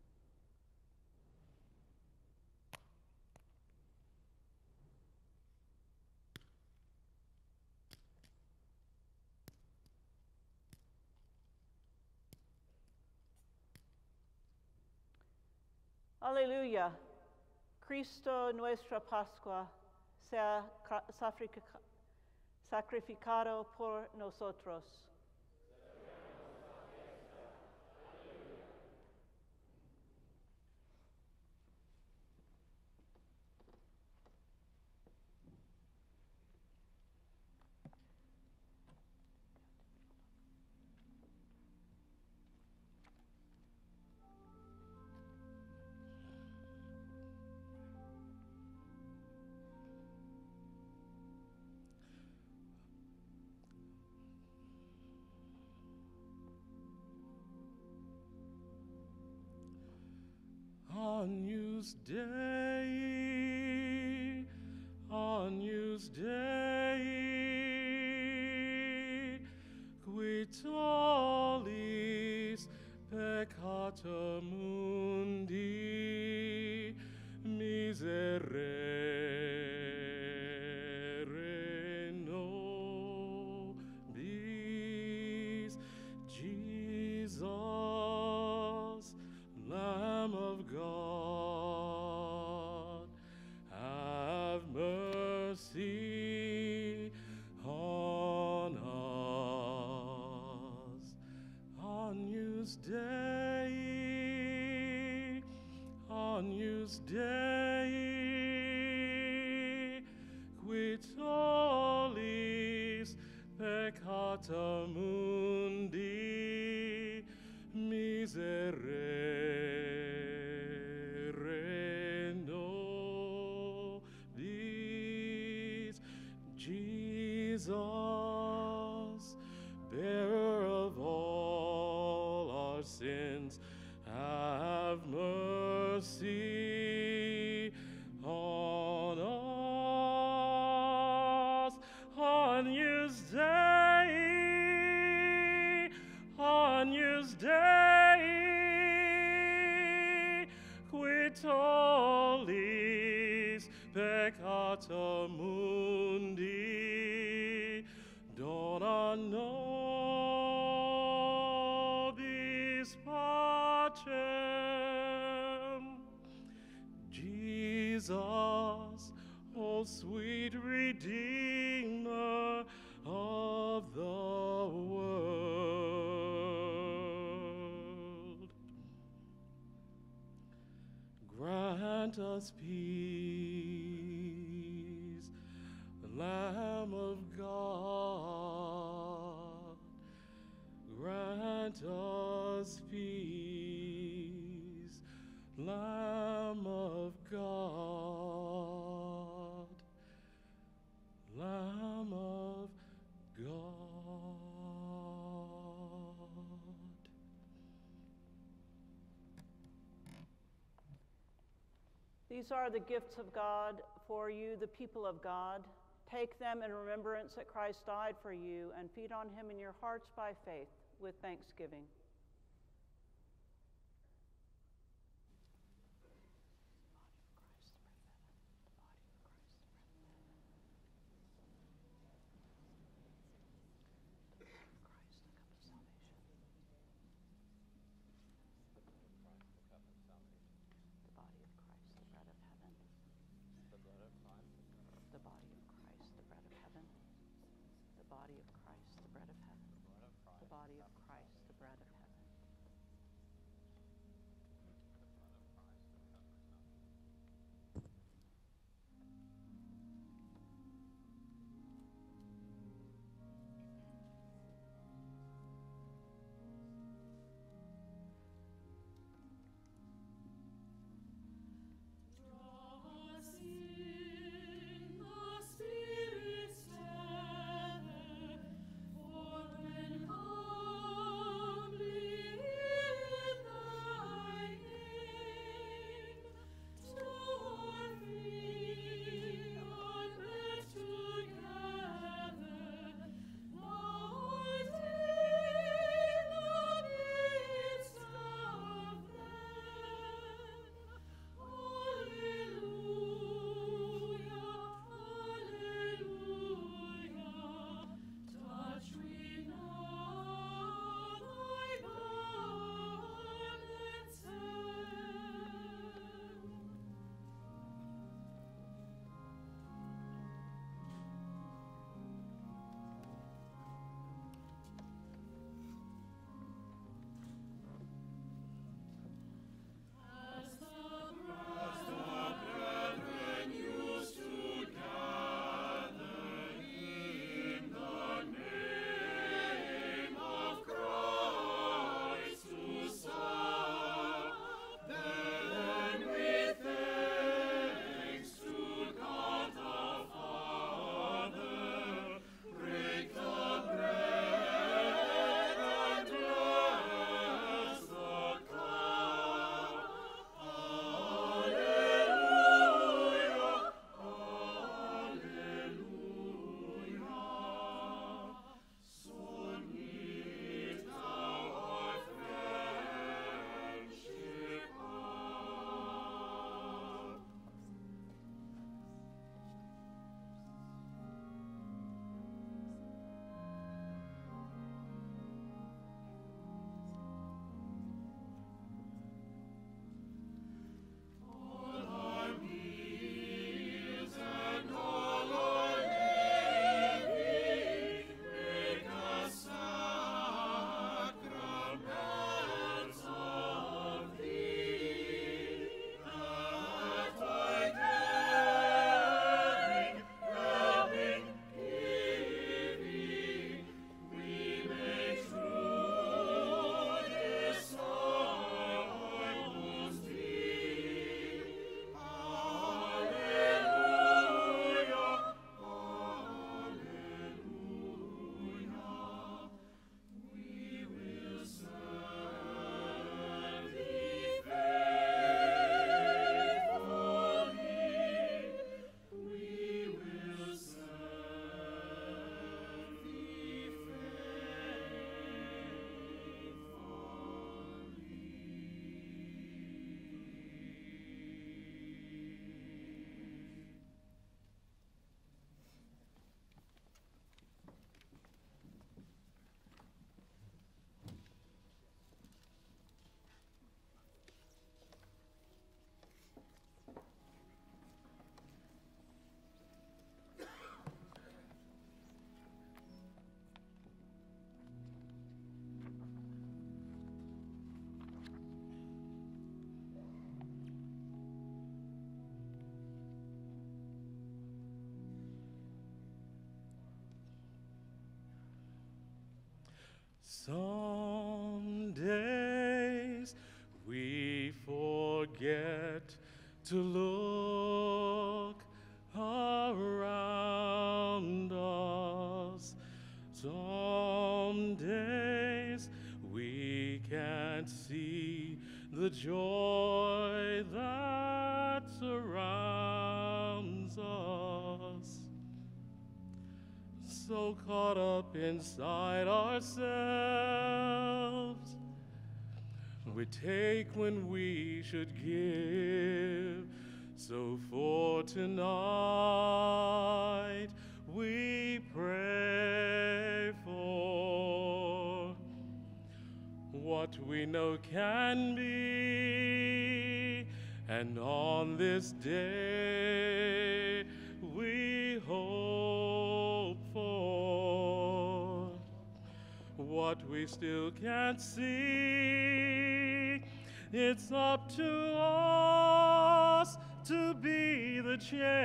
Aleluya. Cristo nuestra Pascua sea sacrificado por nosotros. Agnus Dei, Agnus Dei, qui tollis peccata mundi, miserere nobis, Jesus, Lamb of God, have mercy on us. Agnus Dei, Agnus Dei, qui tollis peccata mundi, miserere nobis, Jesus, bearer of all our sins, have mercy on us. Agnus Dei, Agnus Dei, qui tollis peccata mundi, dona nobis pacem. Jesus, O sweet Redeemer of the world, grant us peace. The Lamb of God Lamb of God, Lamb of God. These are the gifts of God for you, the people of God. Take them in remembrance that Christ died for you, and feed on him in your hearts by faith with thanksgiving. The body of Christ, the bread of heaven. The body of Christ, the bread of heaven. The body of Christ, the bread of heaven. to look around us. Some days we can't see the joy that surrounds us. So caught up inside ourselves, we take when we should give. So for tonight we pray for what we know can be, and on this day we hope for what we still can't see. It's up to us to be the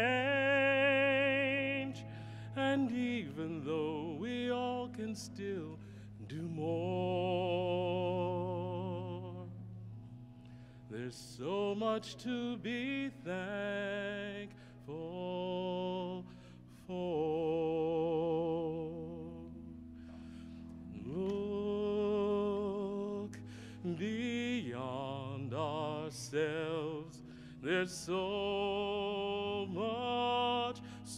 change, and even though we all can still do more, there's so much to be thankful for. Look beyond ourselves. There's so much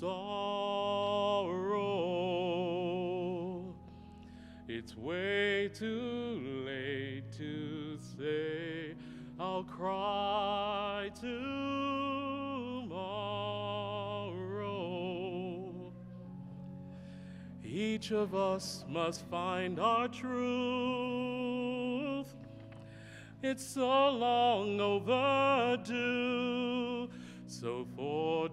sorrow. It's way too late to say I'll cry tomorrow. Each of us must find our truth. It's so long overdue. So for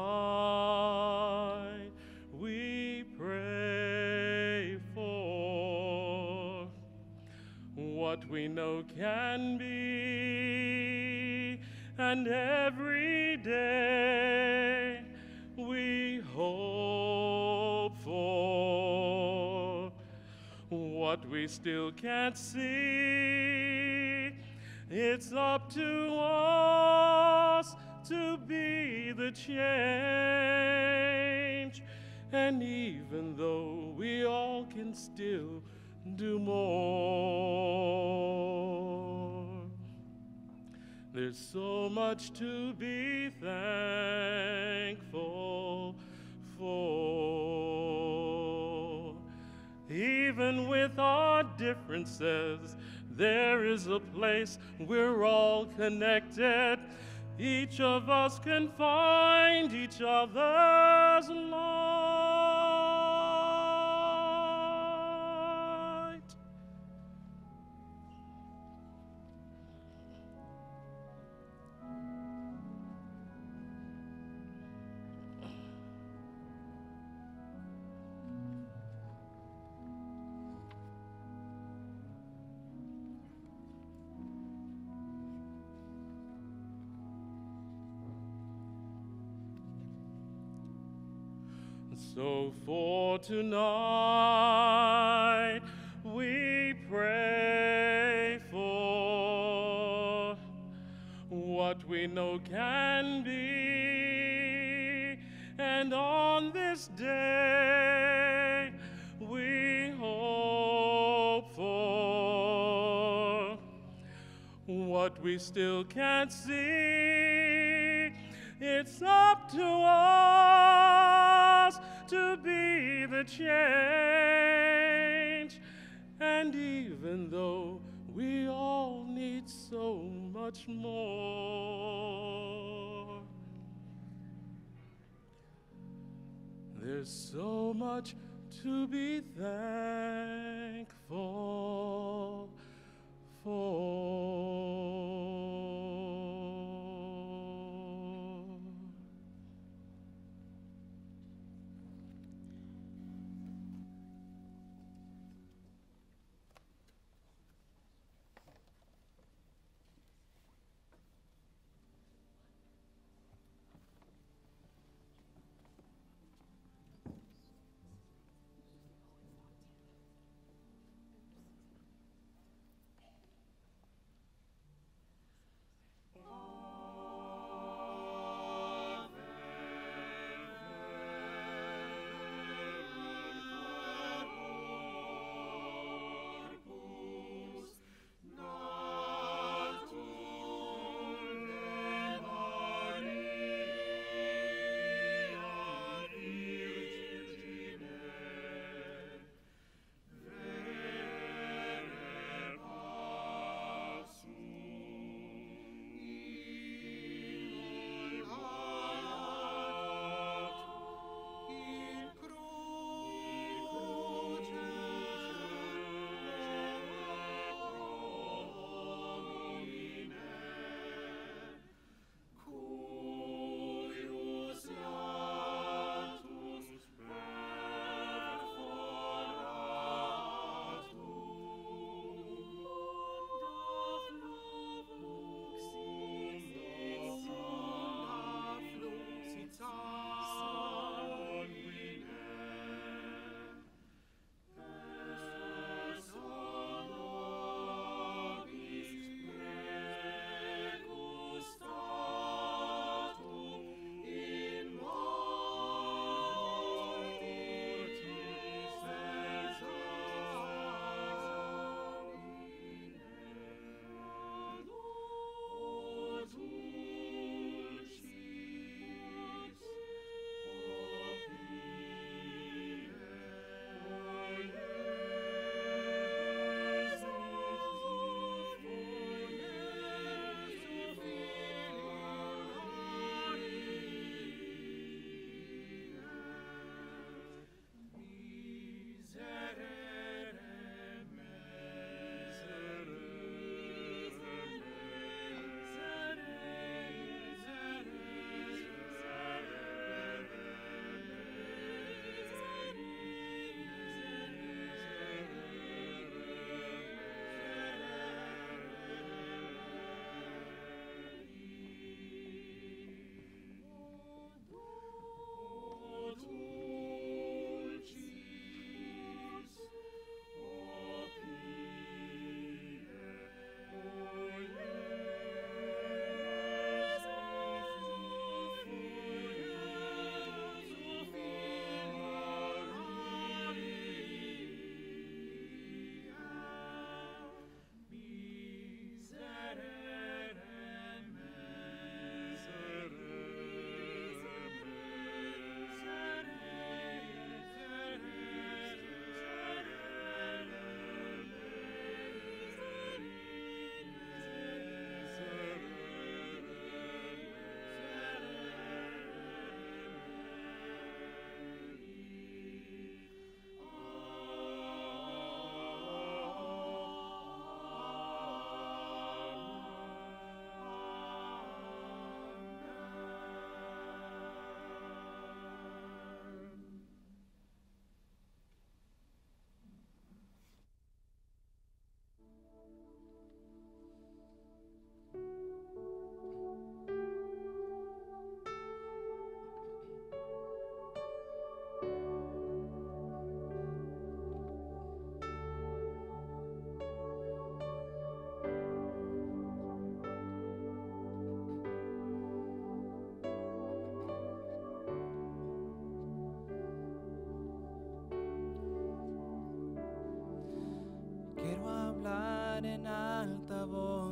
tonight we pray for what we know can be, and every day we hope for what we still can't see. It's up to us to be the change, and even though we all can still do more, there's so much to be thankful for. Even with our differences, there is a place we're all connected. Each of us can find each other's light. So for tonight we pray for what we know can be, and on this day we hope for what we still can't see. It's up to us to be the change, and even though we all need so much more, there's so much to be thankful for.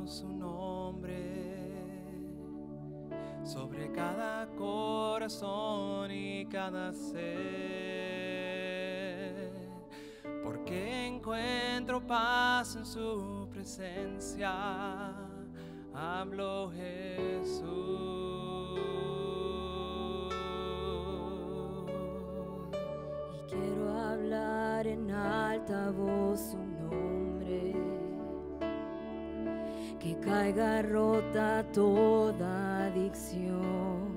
su nombre sobre cada corazón y cada ser, porque encuentro paz en su presencia. Hablo Jesús. Y quiero hablar en alta voz su nombre, que caiga rota toda adicción.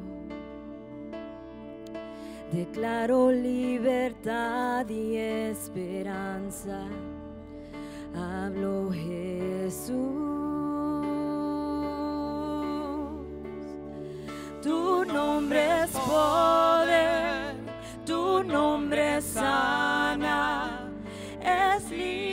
Declaro libertad y esperanza. Hablo Jesús. Tu nombre es poder, tu nombre sana, es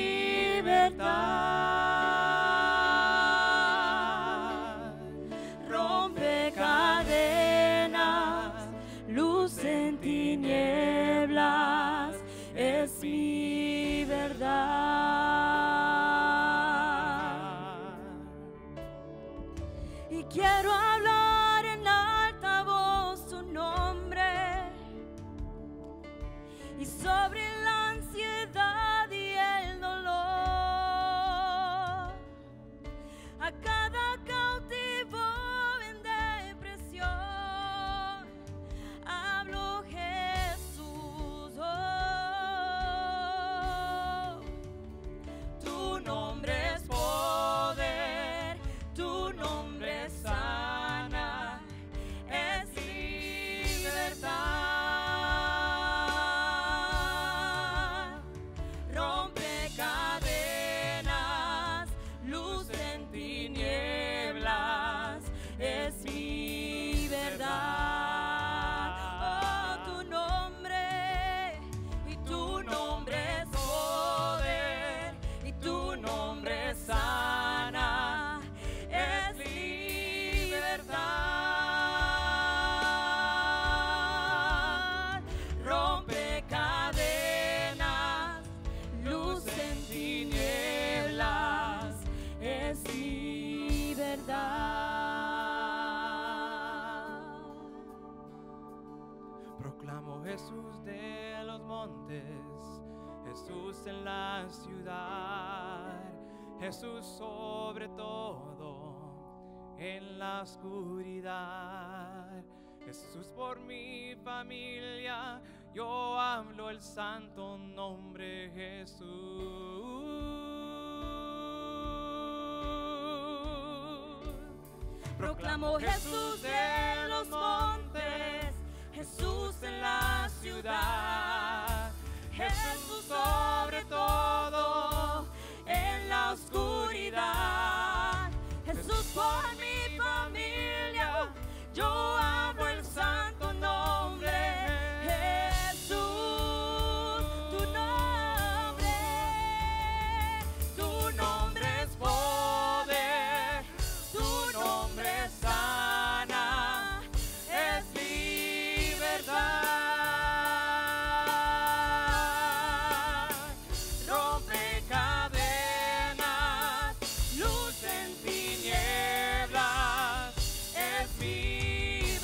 libertad. Rompe cadenas, luz en tinieblas, es mi verdad. Y quiero hablar en alta voz tu nombre, y sobre la ansiedad y el dolor, a cada cautivo en depresión, hablo Jesús. Oh, tu nombre es poder, tu nombre sana, es libertad. Rompe cadenas, luz en tinieblas, es mi verdad. Oh, tu nombre, y tu nombre es poder, y tu nombre es sana, es libertad. Rompe cadenas, luz en tinieblas, es mi verdad. Proclamo Jesús de los montes, Jesús en la ciudad, Jesús sobre todo en la oscuridad. Jesús por mi familia, yo hablo el santo nombre Jesús. Proclamo Jesús de los montes, Jesús en la ciudad, Jesús sobre todo en la oscuridad. Jesús por mi familia, yo hablo el santo nombre Jesús. Tu nombre, tu nombre es poder, tu nombre es sana, es libertad. Rompe cadenas, luz en tinieblas, es mi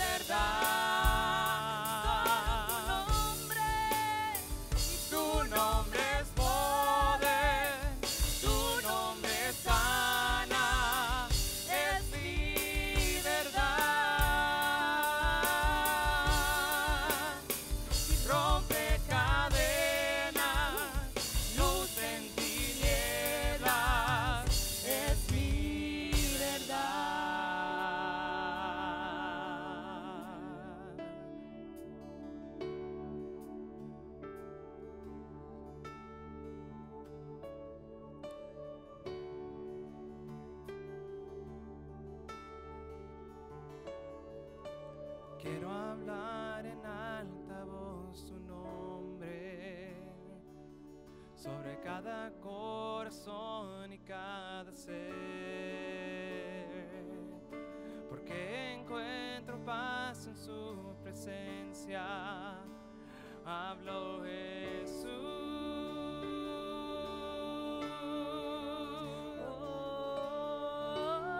verdad. Tu nombre es poder, tu nombre es sana, es mi verdad. Rompe cadenas, luz en tinieblas, es mi verdad. Quiero hablar en alta voz su nombre sobre cada corazón y cada ser, porque encuentro paz en su presencia. Hablo Jesús. Oh,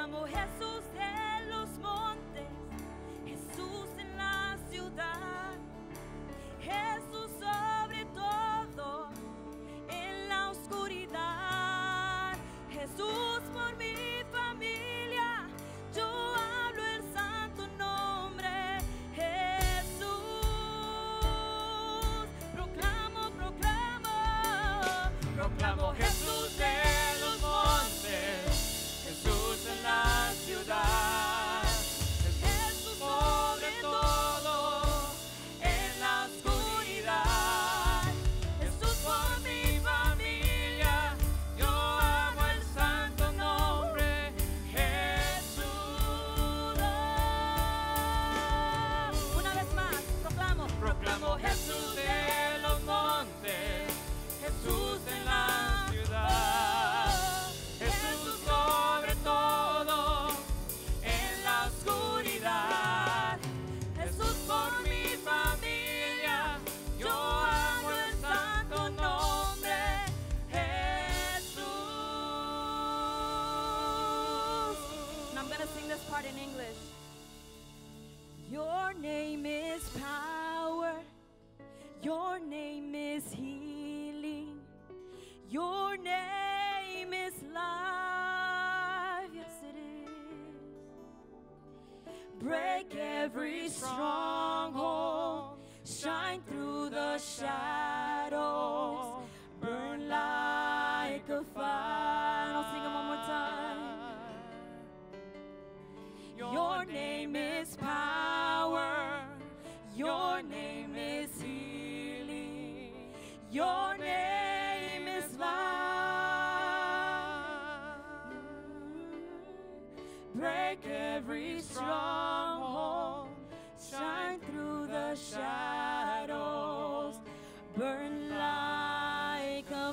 Proclamo Jesús en los montes, Jesús en la ciudad, Jesús sobre todo en la oscuridad, Jesús por mi familia, yo hablo el santo nombre, Jesús, proclamo, proclamo, proclamo Jesús en los montes, Jesús en la ciudad, Jesús sobre todo en la oscuridad, Jesús por mi familia, yo amo el santo nombre, Jesús. Una vez más, proclamo, proclamo Jesús en los montes, Jesús en la ciudad, Jesús sobre todo en la oscuridad, Jesús por mi familia, yo amo el santo nombre, Jesús. And I'm going to sing this part in English. Your name is power, your name is healing, your name is life, yes it is. Break every stronghold, shine through the shadows, burn like a fire. I'll sing it one more time. Your name is power, your name is healing, your name is life. Break every stronghold, shine through the shadows, burn like a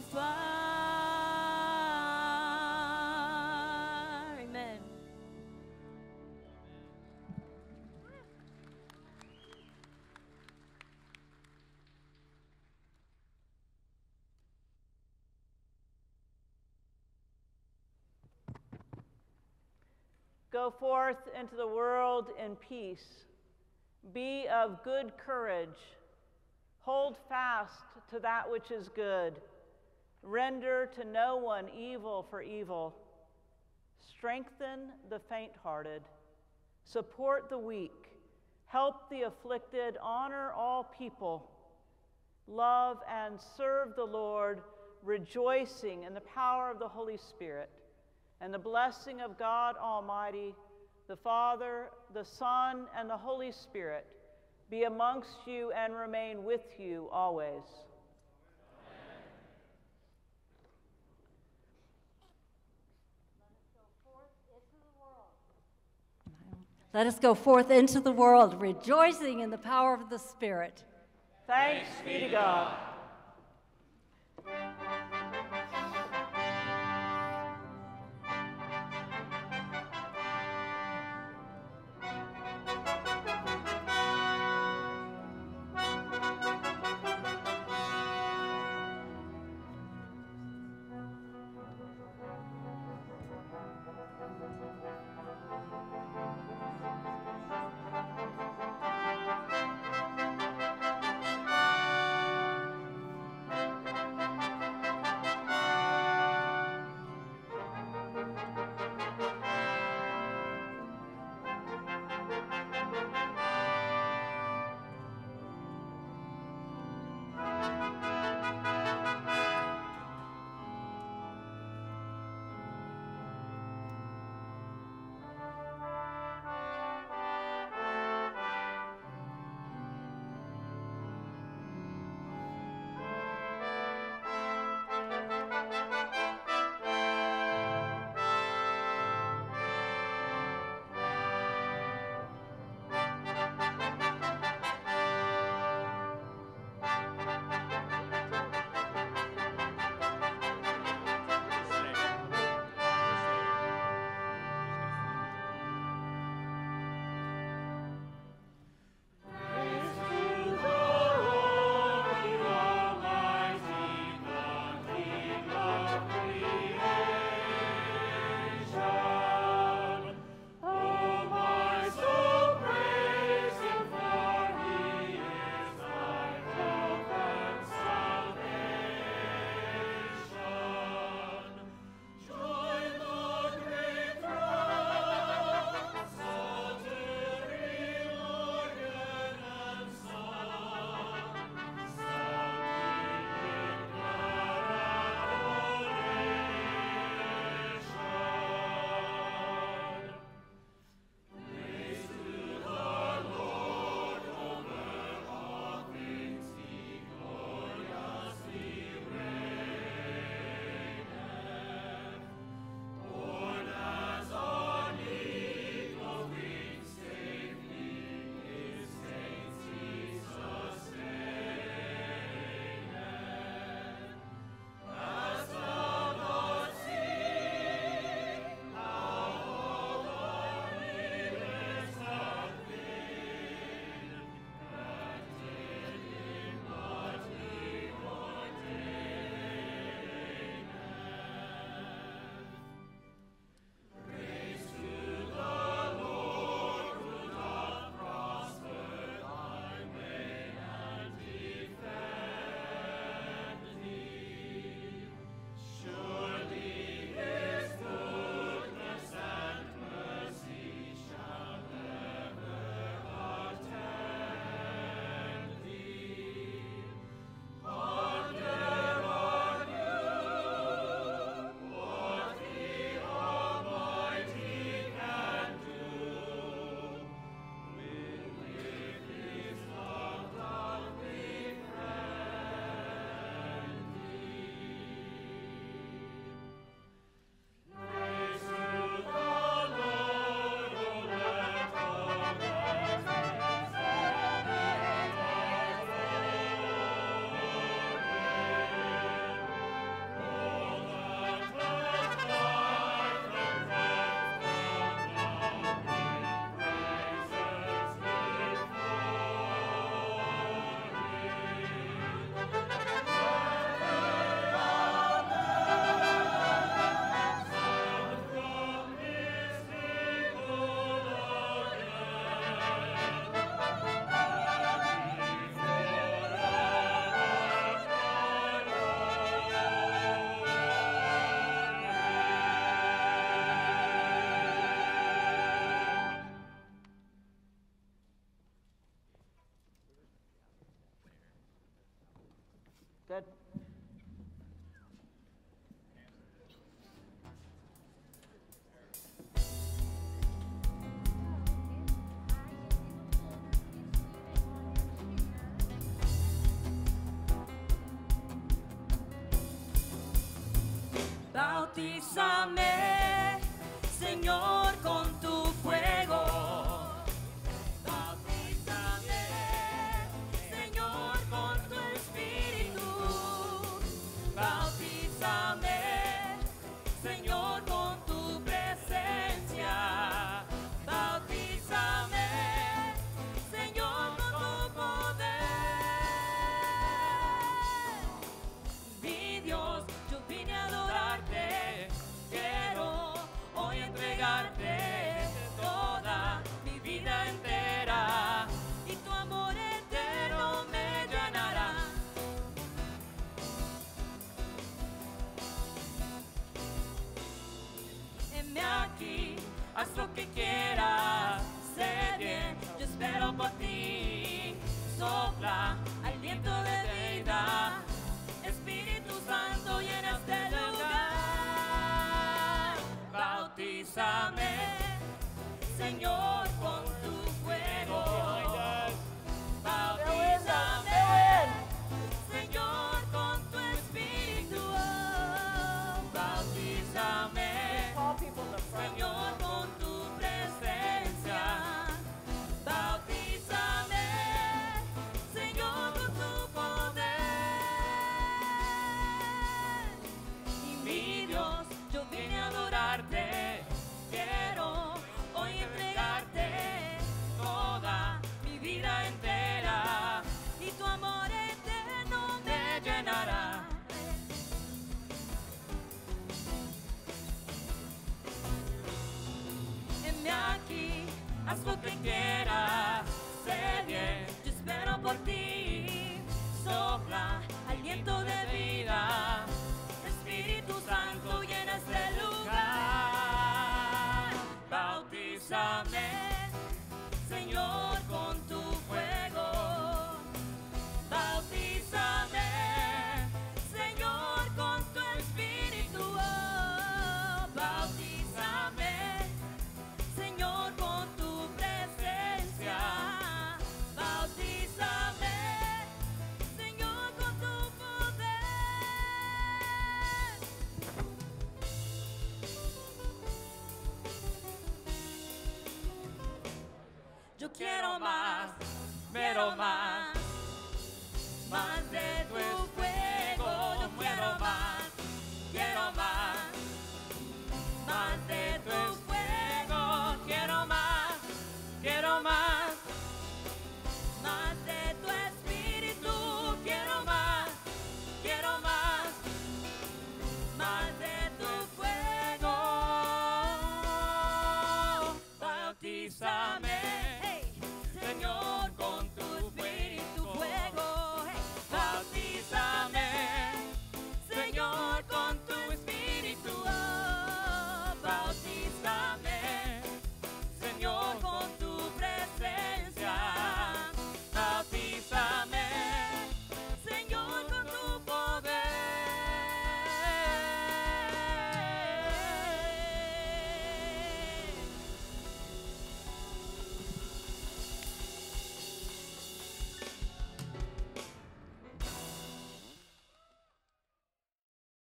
fire. Amen. Go forth into the world in peace. Be of good courage. Hold fast to that which is good. Render to no one evil for evil. Strengthen the faint-hearted. Support the weak. Help the afflicted. Honor all people. Love and serve the Lord, rejoicing in the power of the Holy Spirit. And the blessing of God Almighty, the Father, the Son, and the Holy Spirit be amongst you and remain with you always. Let us go forth into the world, rejoicing in the power of the Spirit. Thanks be to God. Good. Bautízame, Señor, con tu fuego. Bautízame, Señor, con tu espíritu. Bautízame, Señor, con tu presencia. Bautízame, Señor, con tu poder. Mi Dios, yo vine a adorarte. Quiero hoy entregarte toda mi vida entera, y tu amor eterno me llenará. Heme aquí, haz lo que quieras, sé bien, yo espero por ti. Sopla aliento de vida, Espíritu Santo, llena este lugar. Bautízame, Señor, con tu fuego. Bautízame, Señor, con tu espíritu. Bautízame, Señor, con tu presencia. Bautízame, Señor, con tu poder. Y mi Dios, yo vine a adorarte. Quiero hoy entregarte toda mi vida entera, y tu amor eterno me llenará. Heme aquí, haz lo que quieras, sé bien, yo espero por ti. Sopla aliento de vida, Espíritu Santo, llena este lugar. Bautízame, Señor, con tu fuego. Bautízame, Señor, con tu espíritu. Bautízame, Señor, con tu presencia. Bautízame, Señor, con tu poder. Yo quiero más, pero más, más de tu fuego. Yo quiero más, quiero más, más de tu fuego. Quiero más, quiero más.